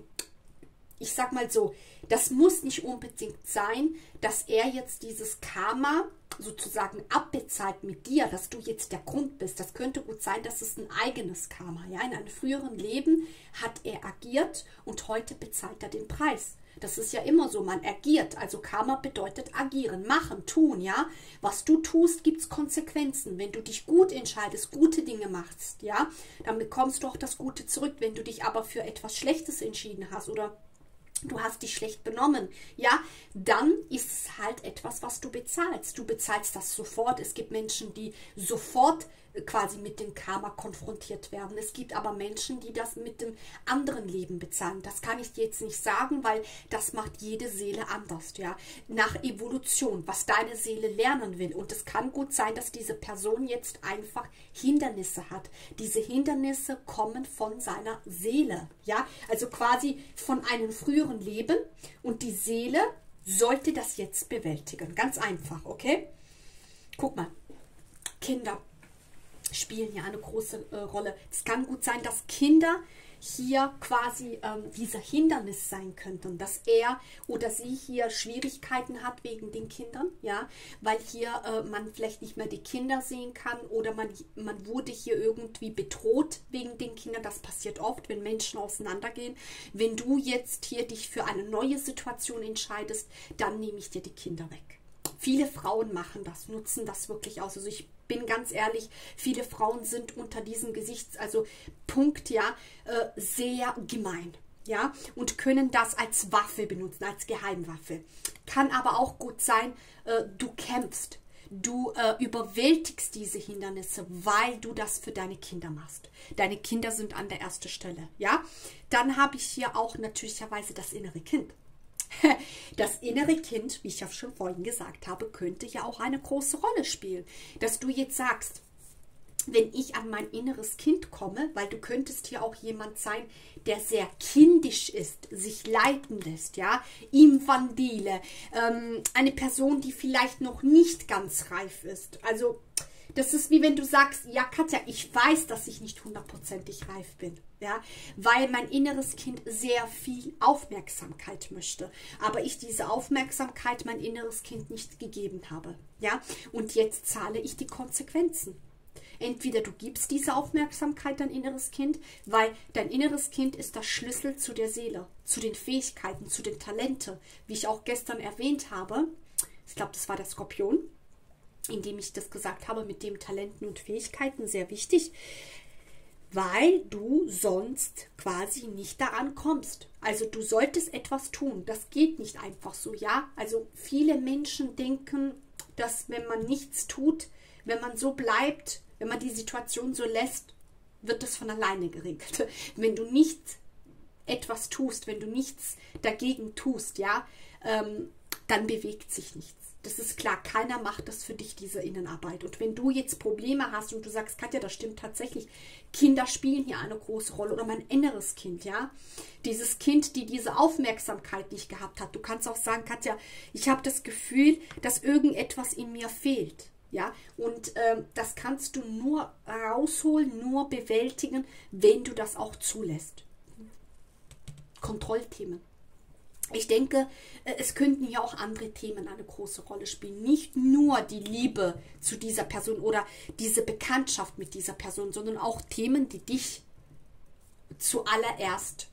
ich sag mal so, das muss nicht unbedingt sein, dass er jetzt dieses Karma sozusagen abbezahlt mit dir, dass du jetzt der Grund bist. Das könnte gut sein, dass es ein eigenes Karma. Ja? In einem früheren Leben hat er agiert und heute bezahlt er den Preis. Das ist ja immer so, man agiert. Also Karma bedeutet agieren, machen, tun. Ja, was du tust, gibt es Konsequenzen. Wenn du dich gut entscheidest, gute Dinge machst, ja, dann bekommst du auch das Gute zurück. Wenn du dich aber für etwas Schlechtes entschieden hast oder du hast dich schlecht benommen, ja, dann ist es halt etwas, was du bezahlst. Du bezahlst das sofort. Es gibt Menschen, die sofort quasi mit dem Karma konfrontiert werden. Es gibt aber Menschen, die das mit dem anderen Leben bezahlen. Das kann ich dir jetzt nicht sagen, weil das macht jede Seele anders, ja. Nach Evolution, was deine Seele lernen will. Und es kann gut sein, dass diese Person jetzt einfach Hindernisse hat. Diese Hindernisse kommen von seiner Seele, ja. Also quasi von einem früheren Leben und die Seele sollte das jetzt bewältigen. Ganz einfach, okay? Guck mal, Kinder spielen ja eine große Rolle. Es kann gut sein, dass Kinder hier quasi dieser Hindernis sein könnten, dass er oder sie hier Schwierigkeiten hat wegen den Kindern, ja, weil hier man vielleicht nicht mehr die Kinder sehen kann oder man wurde hier irgendwie bedroht wegen den Kindern. Das passiert oft, wenn Menschen auseinandergehen. Wenn du jetzt hier dich für eine neue Situation entscheidest, dann nehme ich dir die Kinder weg. Viele Frauen machen das, nutzen das wirklich aus. Also ich bin ganz ehrlich, viele Frauen sind unter diesem Punkt, ja, sehr gemein, ja, und können das als Waffe benutzen, als Geheimwaffe. Kann aber auch gut sein, du kämpfst, du überwältigst diese Hindernisse, weil du das für deine Kinder machst. Deine Kinder sind an der ersten Stelle, ja. Dann habe ich hier auch natürlicherweise das innere Kind. Das innere Kind, wie ich ja schon vorhin gesagt habe, könnte ja auch eine große Rolle spielen. Dass du jetzt sagst, wenn ich an mein inneres Kind komme, weil du könntest hier auch jemand sein, der sehr kindisch ist, sich leiten lässt, ja, infantile, eine Person, die vielleicht noch nicht ganz reif ist. Also das ist wie wenn du sagst, ja Katja, ich weiß, dass ich nicht hundertprozentig reif bin, ja, weil mein inneres Kind sehr viel Aufmerksamkeit möchte, aber ich diese Aufmerksamkeit mein inneres Kind nicht gegeben habe, ja, und jetzt zahle ich die Konsequenzen. Entweder du gibst diese Aufmerksamkeit dein inneres Kind, weil dein inneres Kind ist der Schlüssel zu der Seele, zu den Fähigkeiten, zu den Talenten, wie ich auch gestern erwähnt habe. Ich glaube, das war der Skorpion, indem ich das gesagt habe, mit dem Talenten und Fähigkeiten, sehr wichtig, weil du sonst quasi nicht daran kommst. Also du solltest etwas tun, das geht nicht einfach so, ja. Also viele Menschen denken, dass wenn man nichts tut, wenn man so bleibt, wenn man die Situation so lässt, wird das von alleine geregelt. Wenn du nicht etwas tust, wenn du nichts dagegen tust, ja, dann bewegt sich nichts. Das ist klar, keiner macht das für dich, diese Innenarbeit. Und wenn du jetzt Probleme hast und du sagst, Katja, das stimmt tatsächlich, Kinder spielen hier eine große Rolle oder mein inneres Kind, ja. Dieses Kind, die diese Aufmerksamkeit nicht gehabt hat. Du kannst auch sagen, Katja, ich habe das Gefühl, dass irgendetwas in mir fehlt, ja. Und das kannst du nur rausholen, nur bewältigen, wenn du das auch zulässt. Kontrollthemen. Ich denke, es könnten ja auch andere Themen eine große Rolle spielen. Nicht nur die Liebe zu dieser Person oder diese Bekanntschaft mit dieser Person, sondern auch Themen, die dich zuallererst,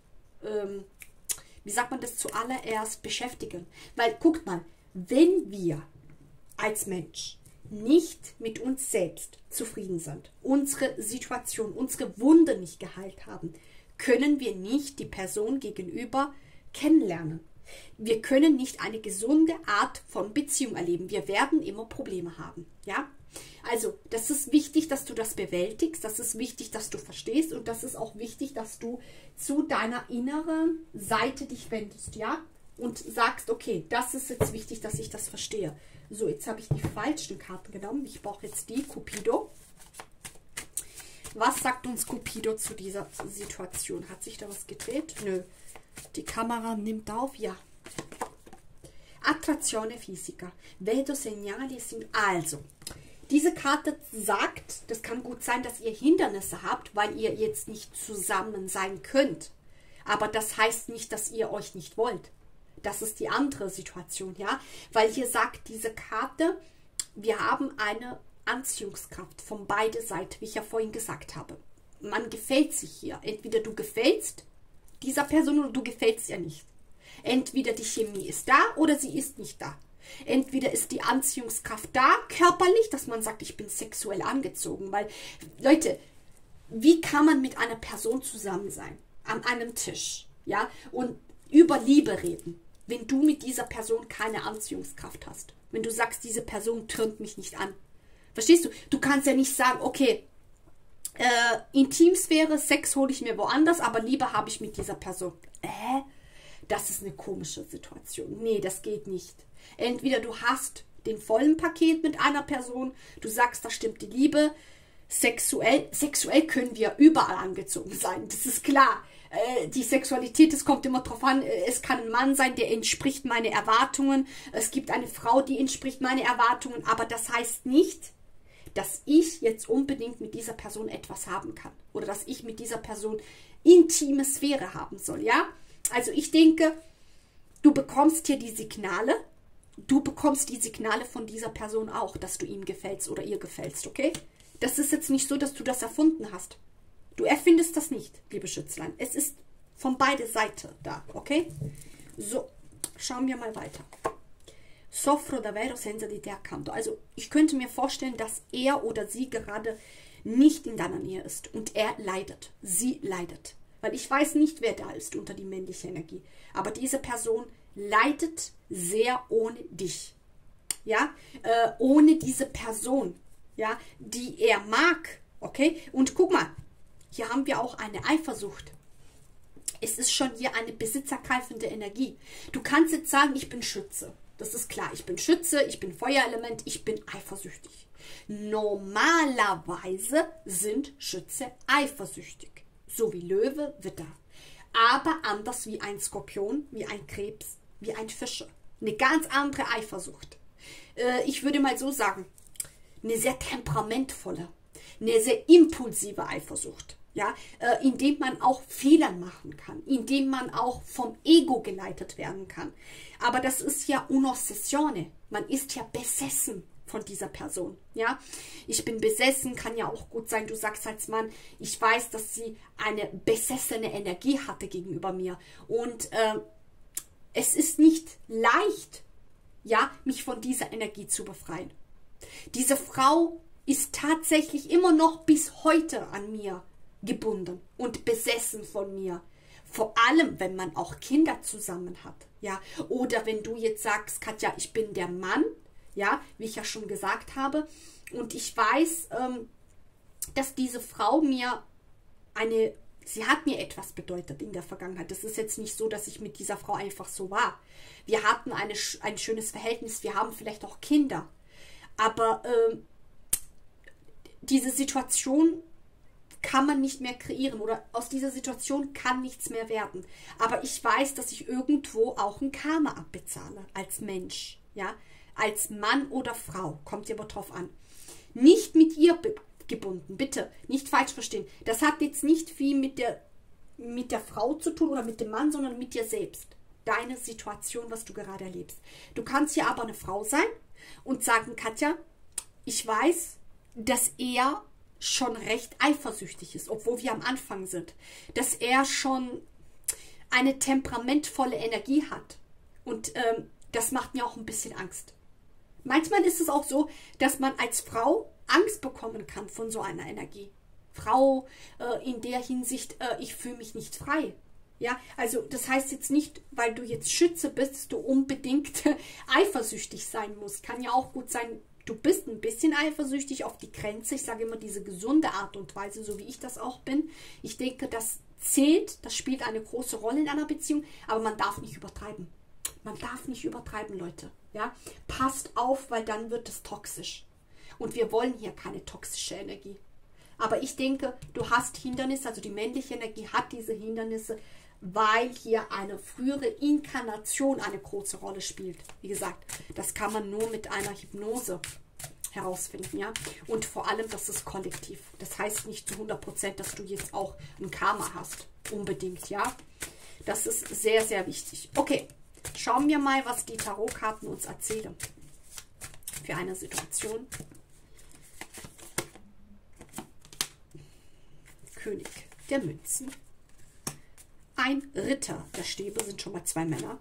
zuallererst beschäftigen. Weil, guckt mal, wenn wir als Mensch nicht mit uns selbst zufrieden sind, unsere Situation, unsere Wunde nicht geheilt haben, können wir nicht die Person gegenüber kennenlernen. Wir können nicht eine gesunde Art von Beziehung erleben. Wir werden immer Probleme haben. Ja? Also, das ist wichtig, dass du das bewältigst. Das ist wichtig, dass du verstehst. Und das ist auch wichtig, dass du zu deiner inneren Seite dich wendest. Ja? Und sagst, okay, das ist jetzt wichtig, dass ich das verstehe. So, jetzt habe ich die falschen Karten genommen. Ich brauche jetzt die Cupido. Was sagt uns Cupido zu dieser Situation? Hat sich da was gedreht? Nö. Die Kamera nimmt auf, ja. Attrazione fisica. Vedo segnali. Also, diese Karte sagt, das kann gut sein, dass ihr Hindernisse habt, weil ihr jetzt nicht zusammen sein könnt. Aber das heißt nicht, dass ihr euch nicht wollt. Das ist die andere Situation, ja. Weil hier sagt diese Karte, wir haben eine Anziehungskraft von beiden Seiten, wie ich ja vorhin gesagt habe. Man gefällt sich hier. Entweder du gefällst dieser Person oder du gefällst ihr nicht. Entweder die Chemie ist da oder sie ist nicht da. Entweder ist die Anziehungskraft da, körperlich, dass man sagt, ich bin sexuell angezogen. Weil, Leute, wie kann man mit einer Person zusammen sein? An einem Tisch, ja? Und über Liebe reden, wenn du mit dieser Person keine Anziehungskraft hast. Wenn du sagst, diese Person tönt mich nicht an. Verstehst du? Du kannst ja nicht sagen, okay, Intimsphäre, Sex hole ich mir woanders, aber Liebe habe ich mit dieser Person. Das ist eine komische Situation. Nee, das geht nicht. Entweder du hast den vollen Paket mit einer Person, du sagst, da stimmt die Liebe. Sexuell können wir überall angezogen sein, das ist klar. Die Sexualität, das kommt immer drauf an, es kann ein Mann sein, der entspricht meine Erwartungen, es gibt eine Frau, die entspricht meine Erwartungen, aber das heißt nicht, dass ich jetzt unbedingt mit dieser Person etwas haben kann oder dass ich mit dieser Person intime Sphäre haben soll, ja? Also ich denke, du bekommst hier die Signale, du bekommst die Signale von dieser Person auch, dass du ihm gefällst oder ihr gefällst, okay? Das ist jetzt nicht so, dass du das erfunden hast. Du erfindest das nicht, liebe Schützlein. Es ist von beiden Seiten da, okay? So, schauen wir mal weiter. Soffro davvero senza di te accanto. Also ich könnte mir vorstellen, dass er oder sie gerade nicht in deiner Nähe ist und er leidet. Sie leidet. Weil ich weiß nicht, wer da ist unter die männliche Energie. Aber diese Person leidet sehr ohne dich. Ja, ohne diese Person, ja, die er mag. Okay, und guck mal, hier haben wir auch eine Eifersucht. Es ist schon hier eine besitzergreifende Energie. Du kannst jetzt sagen, ich bin Schütze. Das ist klar, ich bin Schütze, ich bin Feuerelement, ich bin eifersüchtig. Normalerweise sind Schütze eifersüchtig. So wie Löwe, Widder. Aber anders wie ein Skorpion, wie ein Krebs, wie ein Fische. Eine ganz andere Eifersucht. Ich würde mal so sagen, eine sehr temperamentvolle, eine sehr impulsive Eifersucht. Ja, indem man auch Fehler machen kann, indem man auch vom Ego geleitet werden kann. Aber das ist ja un'ossessione. Man ist ja besessen von dieser Person. Ja, ich bin besessen, kann ja auch gut sein, du sagst als Mann, ich weiß, dass sie eine besessene Energie hatte gegenüber mir. Und es ist nicht leicht, ja, mich von dieser Energie zu befreien. Diese Frau ist tatsächlich immer noch bis heute an mir gebunden und besessen von mir. Vor allem, wenn man auch Kinder zusammen hat. Ja, oder wenn du jetzt sagst, Katja, ich bin der Mann, ja, wie ich ja schon gesagt habe, und ich weiß, dass diese Frau sie hat mir etwas bedeutet in der Vergangenheit. Das ist jetzt nicht so, dass ich mit dieser Frau einfach so war. Wir hatten ein schönes Verhältnis, wir haben vielleicht auch Kinder, aber diese Situation kann man nicht mehr kreieren oder aus dieser Situation kann nichts mehr werden. Aber ich weiß, dass ich irgendwo auch ein Karma abbezahle als Mensch, ja, als Mann oder Frau, kommt ja aber drauf an. Nicht mit ihr gebunden, bitte, nicht falsch verstehen. Das hat jetzt nicht viel mit der Frau zu tun oder mit dem Mann, sondern mit dir selbst. Deine Situation, was du gerade erlebst. Du kannst ja aber eine Frau sein und sagen, Katja, ich weiß, dass er schon recht eifersüchtig ist, obwohl wir am Anfang sind. Dass er schon eine temperamentvolle Energie hat. Und das macht mir auch ein bisschen Angst. Manchmal ist es auch so, dass man als Frau Angst bekommen kann von so einer Energie. Frau in der Hinsicht, ich fühle mich nicht frei. Ja, also das heißt jetzt nicht, weil du jetzt Schütze bist, dass du unbedingt eifersüchtig sein musst. Kann ja auch gut sein, du bist ein bisschen eifersüchtig auf die Grenze. Ich sage immer diese gesunde Art und Weise, so wie ich das auch bin. Ich denke, das zählt, das spielt eine große Rolle in einer Beziehung, aber man darf nicht übertreiben. Man darf nicht übertreiben, Leute. Ja, passt auf, weil dann wird es toxisch. Und wir wollen hier keine toxische Energie. Aber ich denke, du hast Hindernisse, also die männliche Energie hat diese Hindernisse, weil hier eine frühere Inkarnation eine große Rolle spielt. Wie gesagt, das kann man nur mit einer Hypnose herausfinden, ja. Und vor allem, das ist kollektiv. Das heißt nicht zu 100%, dass du jetzt auch ein Karma hast. Unbedingt, ja. Das ist sehr, sehr wichtig. Okay, schauen wir mal, was die Tarotkarten uns erzählen. Für eine Situation. König der Münzen. Ein Ritter der Stäbe, sind schon mal 2 Männer.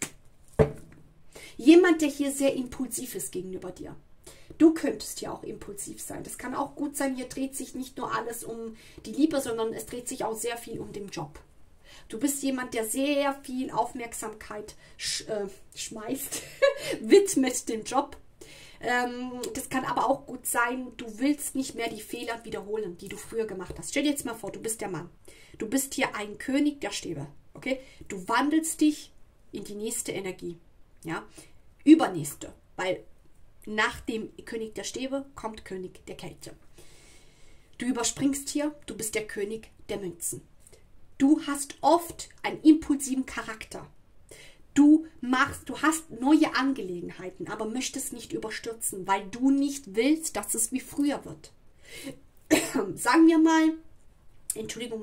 Jemand, der hier sehr impulsiv ist gegenüber dir. Du könntest hier auch impulsiv sein. Das kann auch gut sein, hier dreht sich nicht nur alles um die Liebe, sondern es dreht sich auch sehr viel um den Job. Du bist jemand, der sehr viel Aufmerksamkeit schmeißt, widmet dem Job. Das kann aber auch gut sein, du willst nicht mehr die Fehler wiederholen, die du früher gemacht hast. Stell dir jetzt mal vor, du bist der Mann. Du bist hier ein König der Stäbe. Okay? Du wandelst dich in die nächste Energie. Ja? Übernächste. Weil nach dem König der Stäbe kommt König der Kälte. Du überspringst hier, du bist der König der Münzen. Du hast oft einen impulsiven Charakter. Du hast neue Angelegenheiten, aber möchtest nicht überstürzen, weil du nicht willst, dass es wie früher wird. Sagen wir mal, Entschuldigung,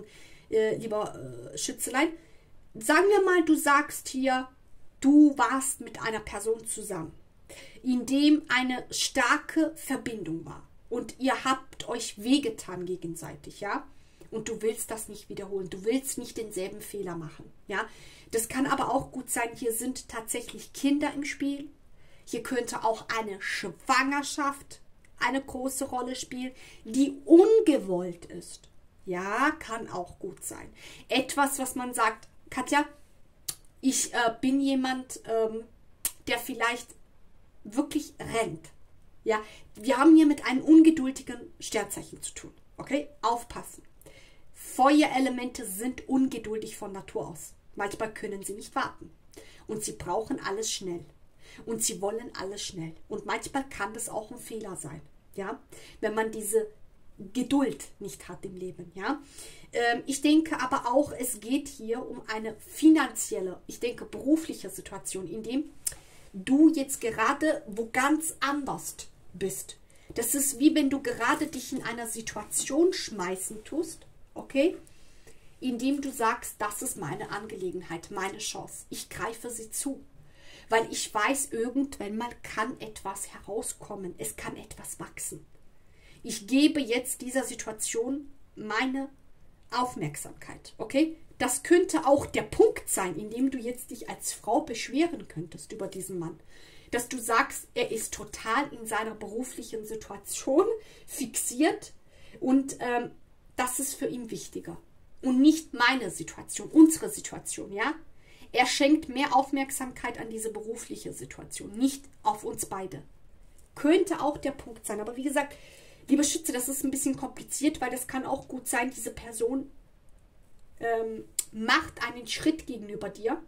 lieber Schützelein, sagen wir mal, du sagst hier, du warst mit einer Person zusammen, in dem eine starke Verbindung war und ihr habt euch wehgetan gegenseitig, ja? Und du willst das nicht wiederholen. Du willst nicht denselben Fehler machen. Ja, das kann aber auch gut sein. Hier sind tatsächlich Kinder im Spiel. Hier könnte auch eine Schwangerschaft eine große Rolle spielen, die ungewollt ist. Ja, kann auch gut sein. Etwas, was man sagt, Katja, ich bin jemand, der vielleicht wirklich rennt. Ja, wir haben hier mit einem ungeduldigen Sternzeichen zu tun. Okay, aufpassen. Feuerelemente sind ungeduldig von Natur aus. Manchmal können sie nicht warten. Und sie brauchen alles schnell. Und sie wollen alles schnell. Und manchmal kann das auch ein Fehler sein. Ja? Wenn man diese Geduld nicht hat im Leben. Ja? Ich denke aber auch, es geht hier um eine finanzielle, ich denke berufliche Situation, in dem du jetzt gerade wo ganz anders bist. Das ist wie wenn du gerade dich in einer Situation schmeißen tust, okay, indem du sagst, das ist meine Angelegenheit, meine Chance. Ich greife sie zu, weil ich weiß, irgendwann mal kann etwas herauskommen, es kann etwas wachsen. Ich gebe jetzt dieser Situation meine Aufmerksamkeit, okay? Das könnte auch der Punkt sein, in dem du jetzt dich als Frau beschweren könntest über diesen Mann. Dass du sagst, er ist total in seiner beruflichen Situation fixiert und das ist für ihn wichtiger. Und nicht meine Situation, unsere Situation, ja? Er schenkt mehr Aufmerksamkeit an diese berufliche Situation, nicht auf uns beide. Könnte auch der Punkt sein. Aber wie gesagt, liebe Schütze, das ist ein bisschen kompliziert, weil das kann auch gut sein, diese Person macht einen Schritt gegenüber dir,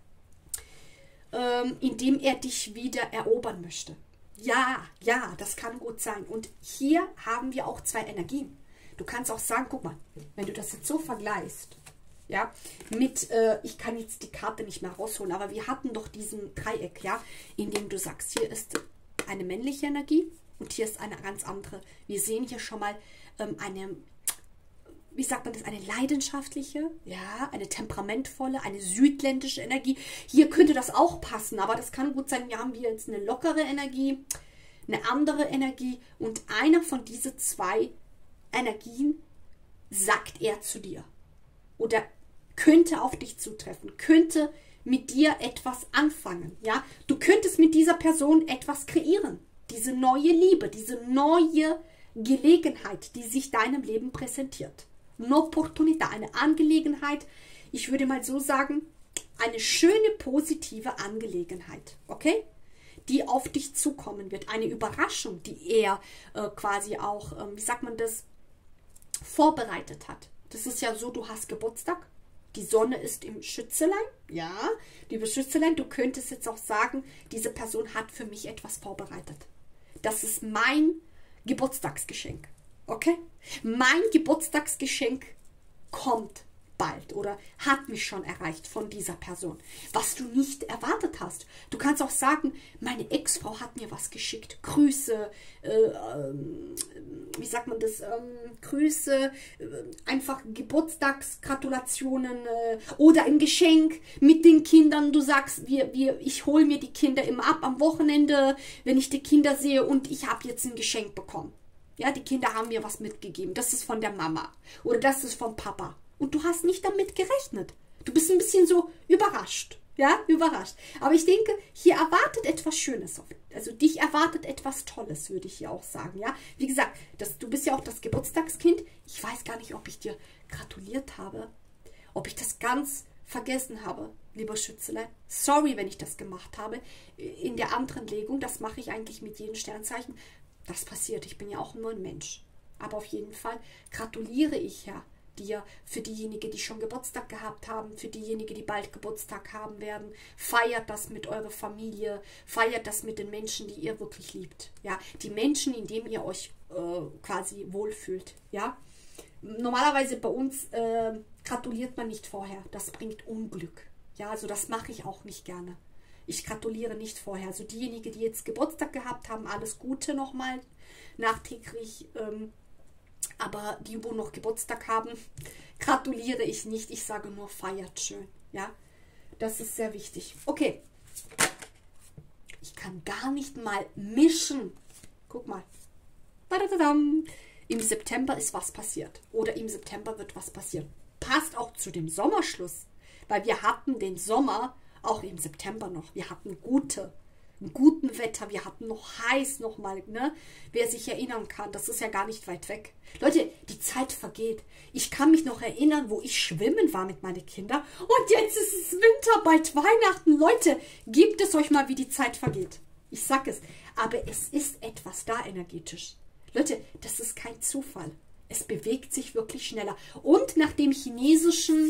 indem er dich wieder erobern möchte. Ja, ja, das kann gut sein. Und hier haben wir auch 2 Energien. Du kannst auch sagen, guck mal, wenn du das jetzt so vergleichst, ja, mit, ich kann jetzt die Karte nicht mehr rausholen, aber wir hatten doch diesen Dreieck, ja, in dem du sagst, hier ist eine männliche Energie und hier ist eine ganz andere. Wir sehen hier schon mal eine, wie sagt man das, eine leidenschaftliche, ja, eine temperamentvolle, eine südländische Energie. Hier könnte das auch passen, aber das kann gut sein, wir haben hier jetzt eine lockere Energie, eine andere Energie und einer von diesen 2 Energien sagt er zu dir. Oder könnte auf dich zutreffen, könnte mit dir etwas anfangen, ja. Du könntest mit dieser Person etwas kreieren. Diese neue Liebe, diese neue Gelegenheit, die sich deinem Leben präsentiert. Un'opportunità, eine Angelegenheit, ich würde mal so sagen, eine schöne, positive Angelegenheit, okay? Die auf dich zukommen wird. Eine Überraschung, die er quasi auch, wie sagt man das, vorbereitet hat. Das ist ja so, du hast Geburtstag, die Sonne ist im Schützelein, ja, liebe Schützelein, du könntest jetzt auch sagen, diese Person hat für mich etwas vorbereitet. Das ist mein Geburtstagsgeschenk, okay? Mein Geburtstagsgeschenk kommt bald oder hat mich schon erreicht von dieser Person, was du nicht erwartet hast. Du kannst auch sagen, meine Ex-Frau hat mir was geschickt, Grüße, wie sagt man das, Grüße, einfach Geburtstagsgratulationen oder ein Geschenk mit den Kindern. Du sagst, ich hole mir die Kinder immer ab am Wochenende, wenn ich die Kinder sehe und ich habe jetzt ein Geschenk bekommen. Ja, die Kinder haben mir was mitgegeben. Das ist von der Mama oder das ist vom Papa. Und du hast nicht damit gerechnet. Du bist ein bisschen so überrascht. Ja, überrascht. Aber ich denke, hier erwartet etwas Schönes. Also dich erwartet etwas Tolles, würde ich hier auch sagen. Ja, wie gesagt, du bist ja auch das Geburtstagskind. Ich weiß gar nicht, ob ich dir gratuliert habe. Ob ich das ganz vergessen habe, lieber Schützelein. Sorry, wenn ich das gemacht habe. In der anderen Legung, das mache ich eigentlich mit jedem Sternzeichen. Das passiert. Ich bin ja auch nur ein Mensch. Aber auf jeden Fall gratuliere ich ja dir, für diejenigen, die schon Geburtstag gehabt haben, für diejenigen, die bald Geburtstag haben werden. Feiert das mit eurer Familie, feiert das mit den Menschen, die ihr wirklich liebt. Ja, die Menschen, in denen ihr euch quasi wohlfühlt. Ja, normalerweise bei uns gratuliert man nicht vorher. Das bringt Unglück. Ja, also das mache ich auch nicht gerne. Ich gratuliere nicht vorher. Also diejenigen, die jetzt Geburtstag gehabt haben, alles Gute nochmal nachträglich. Aber die, wo noch Geburtstag haben, gratuliere ich nicht. Ich sage nur, feiert schön. Ja, das ist sehr wichtig. Okay. Ich kann gar nicht mal mischen. Guck mal. Im September ist was passiert. Oder im September wird was passieren. Passt auch zu dem Sommerschluss. Weil wir hatten den Sommer auch im September noch. Wir hatten guten Wetter, wir hatten noch heiß nochmal, ne? Wer sich erinnern kann, das ist ja gar nicht weit weg. Leute, die Zeit vergeht. Ich kann mich noch erinnern, wo ich schwimmen war mit meinen Kindern und jetzt ist es Winter, bald Weihnachten. Leute, gebt es euch mal, wie die Zeit vergeht. Ich sag es, aber es ist etwas da energetisch. Leute, das ist kein Zufall. Es bewegt sich wirklich schneller. Und nach dem chinesischen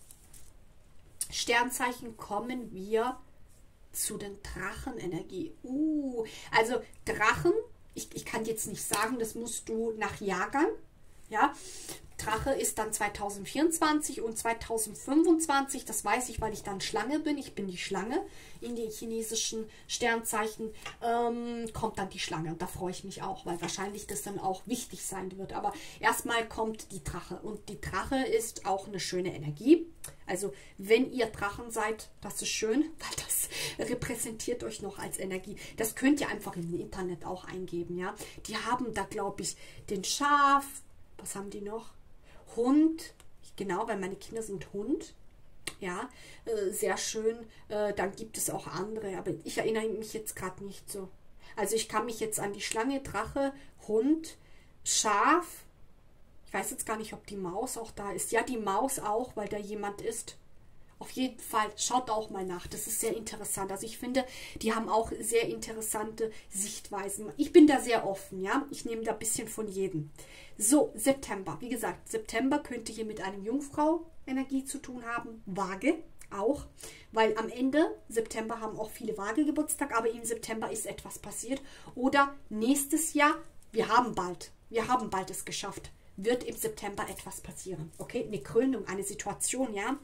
Sternzeichen kommen wir zu den Drachenenergie. Also Drachen, ich kann jetzt nicht sagen, das musst du nach Jahrgang. Ja, Drache ist dann 2024 und 2025, das weiß ich, weil ich dann Schlange bin. Ich bin die Schlange. In den chinesischen Sternzeichen kommt dann die Schlange. Und da freue ich mich auch, weil wahrscheinlich das dann auch wichtig sein wird. Aber erstmal kommt die Drache. Und die Drache ist auch eine schöne Energie. Also wenn ihr Drachen seid, das ist schön, weil das repräsentiert euch noch als Energie. Das könnt ihr einfach im Internet auch eingeben. Ja, die haben da, glaube ich, den Schaf. Was haben die noch? Hund, genau, weil meine Kinder sind Hund. Ja, sehr schön. Dann gibt es auch andere, aber ich erinnere mich jetzt gerade nicht so. Also ich kann mich jetzt an die Schlange, Drache, Hund, Schaf. Ich weiß jetzt gar nicht, ob die Maus auch da ist. Ja, die Maus auch, weil da jemand ist. Auf jeden Fall, schaut auch mal nach. Das ist sehr interessant. Also ich finde, die haben auch sehr interessante Sichtweisen. Ich bin da sehr offen, ja. Ich nehme da ein bisschen von jedem. So, September. Wie gesagt, September könnte hier mit einem Jungfrau-Energie zu tun haben. Waage auch. Weil am Ende September haben auch viele Waage Geburtstag, aber im September ist etwas passiert. Oder nächstes Jahr, wir haben bald es geschafft. Wird im September etwas passieren. Okay, eine Krönung, eine Situation, ja.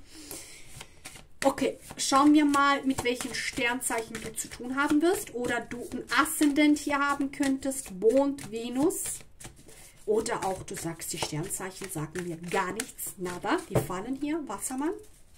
Okay, schauen wir mal, mit welchen Sternzeichen du zu tun haben wirst. Oder du ein Aszendent hier haben könntest, Mond, Venus. Oder auch, du sagst, die Sternzeichen sagen mir gar nichts, nada. Die fallen hier, Wassermann.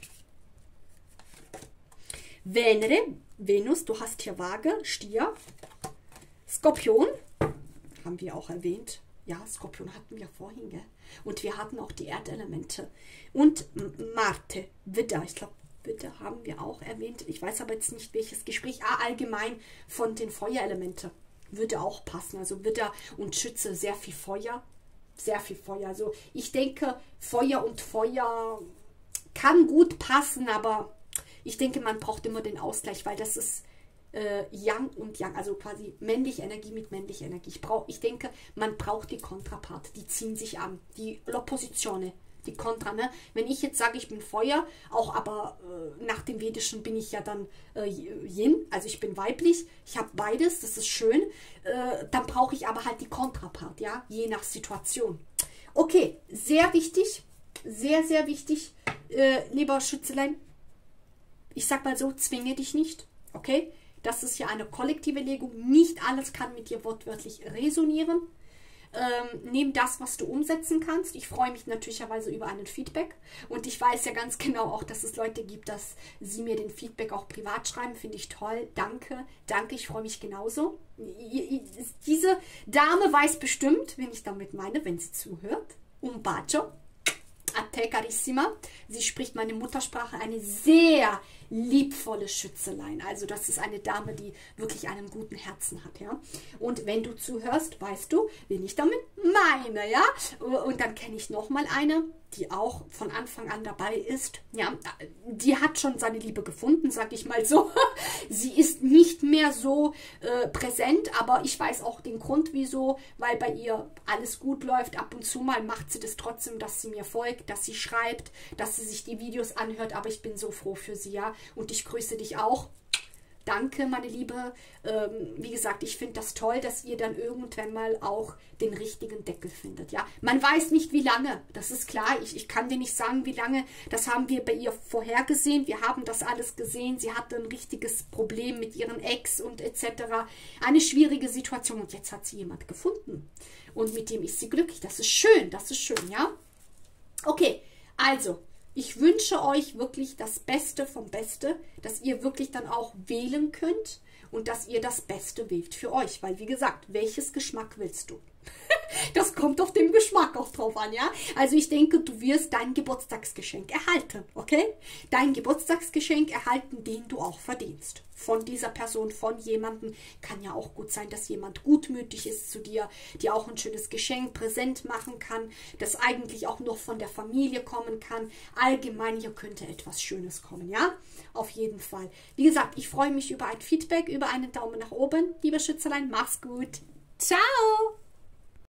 Venere, Venus, du hast hier Waage, Stier. Skorpion, haben wir auch erwähnt. Ja, Skorpion hatten wir vorhin, gell? Und wir hatten auch die Erdelemente. Und Marte, Widder, ich glaube, Widder haben wir auch erwähnt. Ich weiß aber jetzt nicht, welches Gespräch. Allgemein von den Feuerelementen. würde auch passen. Also Widder und Schütze, sehr viel Feuer. Sehr viel Feuer. Also ich denke, Feuer und Feuer kann gut passen, aber ich denke, man braucht immer den Ausgleich, weil das ist Yang und Yang, also quasi männliche Energie mit männlicher Energie. Ich denke, man braucht die Kontrapart, die ziehen sich an, die L'opposizione, die Kontra. Ne? Wenn ich jetzt sage, ich bin Feuer, auch aber nach dem Vedischen bin ich ja dann Yin, also ich bin weiblich, ich habe beides, das ist schön, dann brauche ich aber halt die Kontrapart, ja, je nach Situation. Okay, sehr wichtig, sehr, sehr wichtig, lieber Schützelein, ich sag mal so, zwinge dich nicht, okay? Das ist ja eine kollektive Legung. Nicht alles kann mit dir wortwörtlich resonieren. Nimm das, was du umsetzen kannst. Ich freue mich natürlicherweise über einen Feedback. Und ich weiß ja ganz genau auch, dass es Leute gibt, dass sie mir den Feedback auch privat schreiben. Finde ich toll. Danke, danke. Ich freue mich genauso. Diese Dame weiß bestimmt, wen ich damit meine, wenn sie zuhört. Un bacio. A te carissima. Sie spricht meine Muttersprache, eine sehr liebvolle Schützelein. Also das ist eine Dame, die wirklich einen guten Herzen hat, ja. Und wenn du zuhörst, weißt du, wen ich damit meine, ja. Und dann kenne ich nochmal eine, die auch von Anfang an dabei ist. Ja, die hat schon seine Liebe gefunden, sag ich mal so. Sie ist nicht mehr so präsent, aber ich weiß auch den Grund, wieso, weil bei ihr alles gut läuft. Ab und zu mal macht sie das trotzdem, dass sie mir folgt, dass sie schreibt, dass sie sich die Videos anhört, aber ich bin so froh für sie, ja. Und ich grüße dich auch. Danke, meine Liebe. Wie gesagt, ich finde das toll, dass ihr dann irgendwann mal auch den richtigen Deckel findet. Ja, man weiß nicht, wie lange. Das ist klar. Ich kann dir nicht sagen, wie lange. Das haben wir bei ihr vorhergesehen. Wir haben das alles gesehen. Sie hatte ein richtiges Problem mit ihren Ex und etc. Eine schwierige Situation. Und jetzt hat sie jemand gefunden. Und mit dem ist sie glücklich. Das ist schön. Das ist schön, ja. Okay, also ich wünsche euch wirklich das Beste vom Beste, dass ihr wirklich dann auch wählen könnt und dass ihr das Beste wählt für euch. Weil, wie gesagt, welches Geschmack willst du? Das kommt auf den Geschmack auch drauf an, ja? Also ich denke, du wirst dein Geburtstagsgeschenk erhalten, okay? Dein Geburtstagsgeschenk erhalten, den du auch verdienst. Von dieser Person, von jemandem. Kann ja auch gut sein, dass jemand gutmütig ist zu dir, dir auch ein schönes Geschenk präsent machen kann, das eigentlich auch noch von der Familie kommen kann. Allgemein, hier könnte etwas Schönes kommen, ja? Auf jeden Fall. Wie gesagt, ich freue mich über ein Feedback, über einen Daumen nach oben. Liebe Schützelein, mach's gut. Ciao!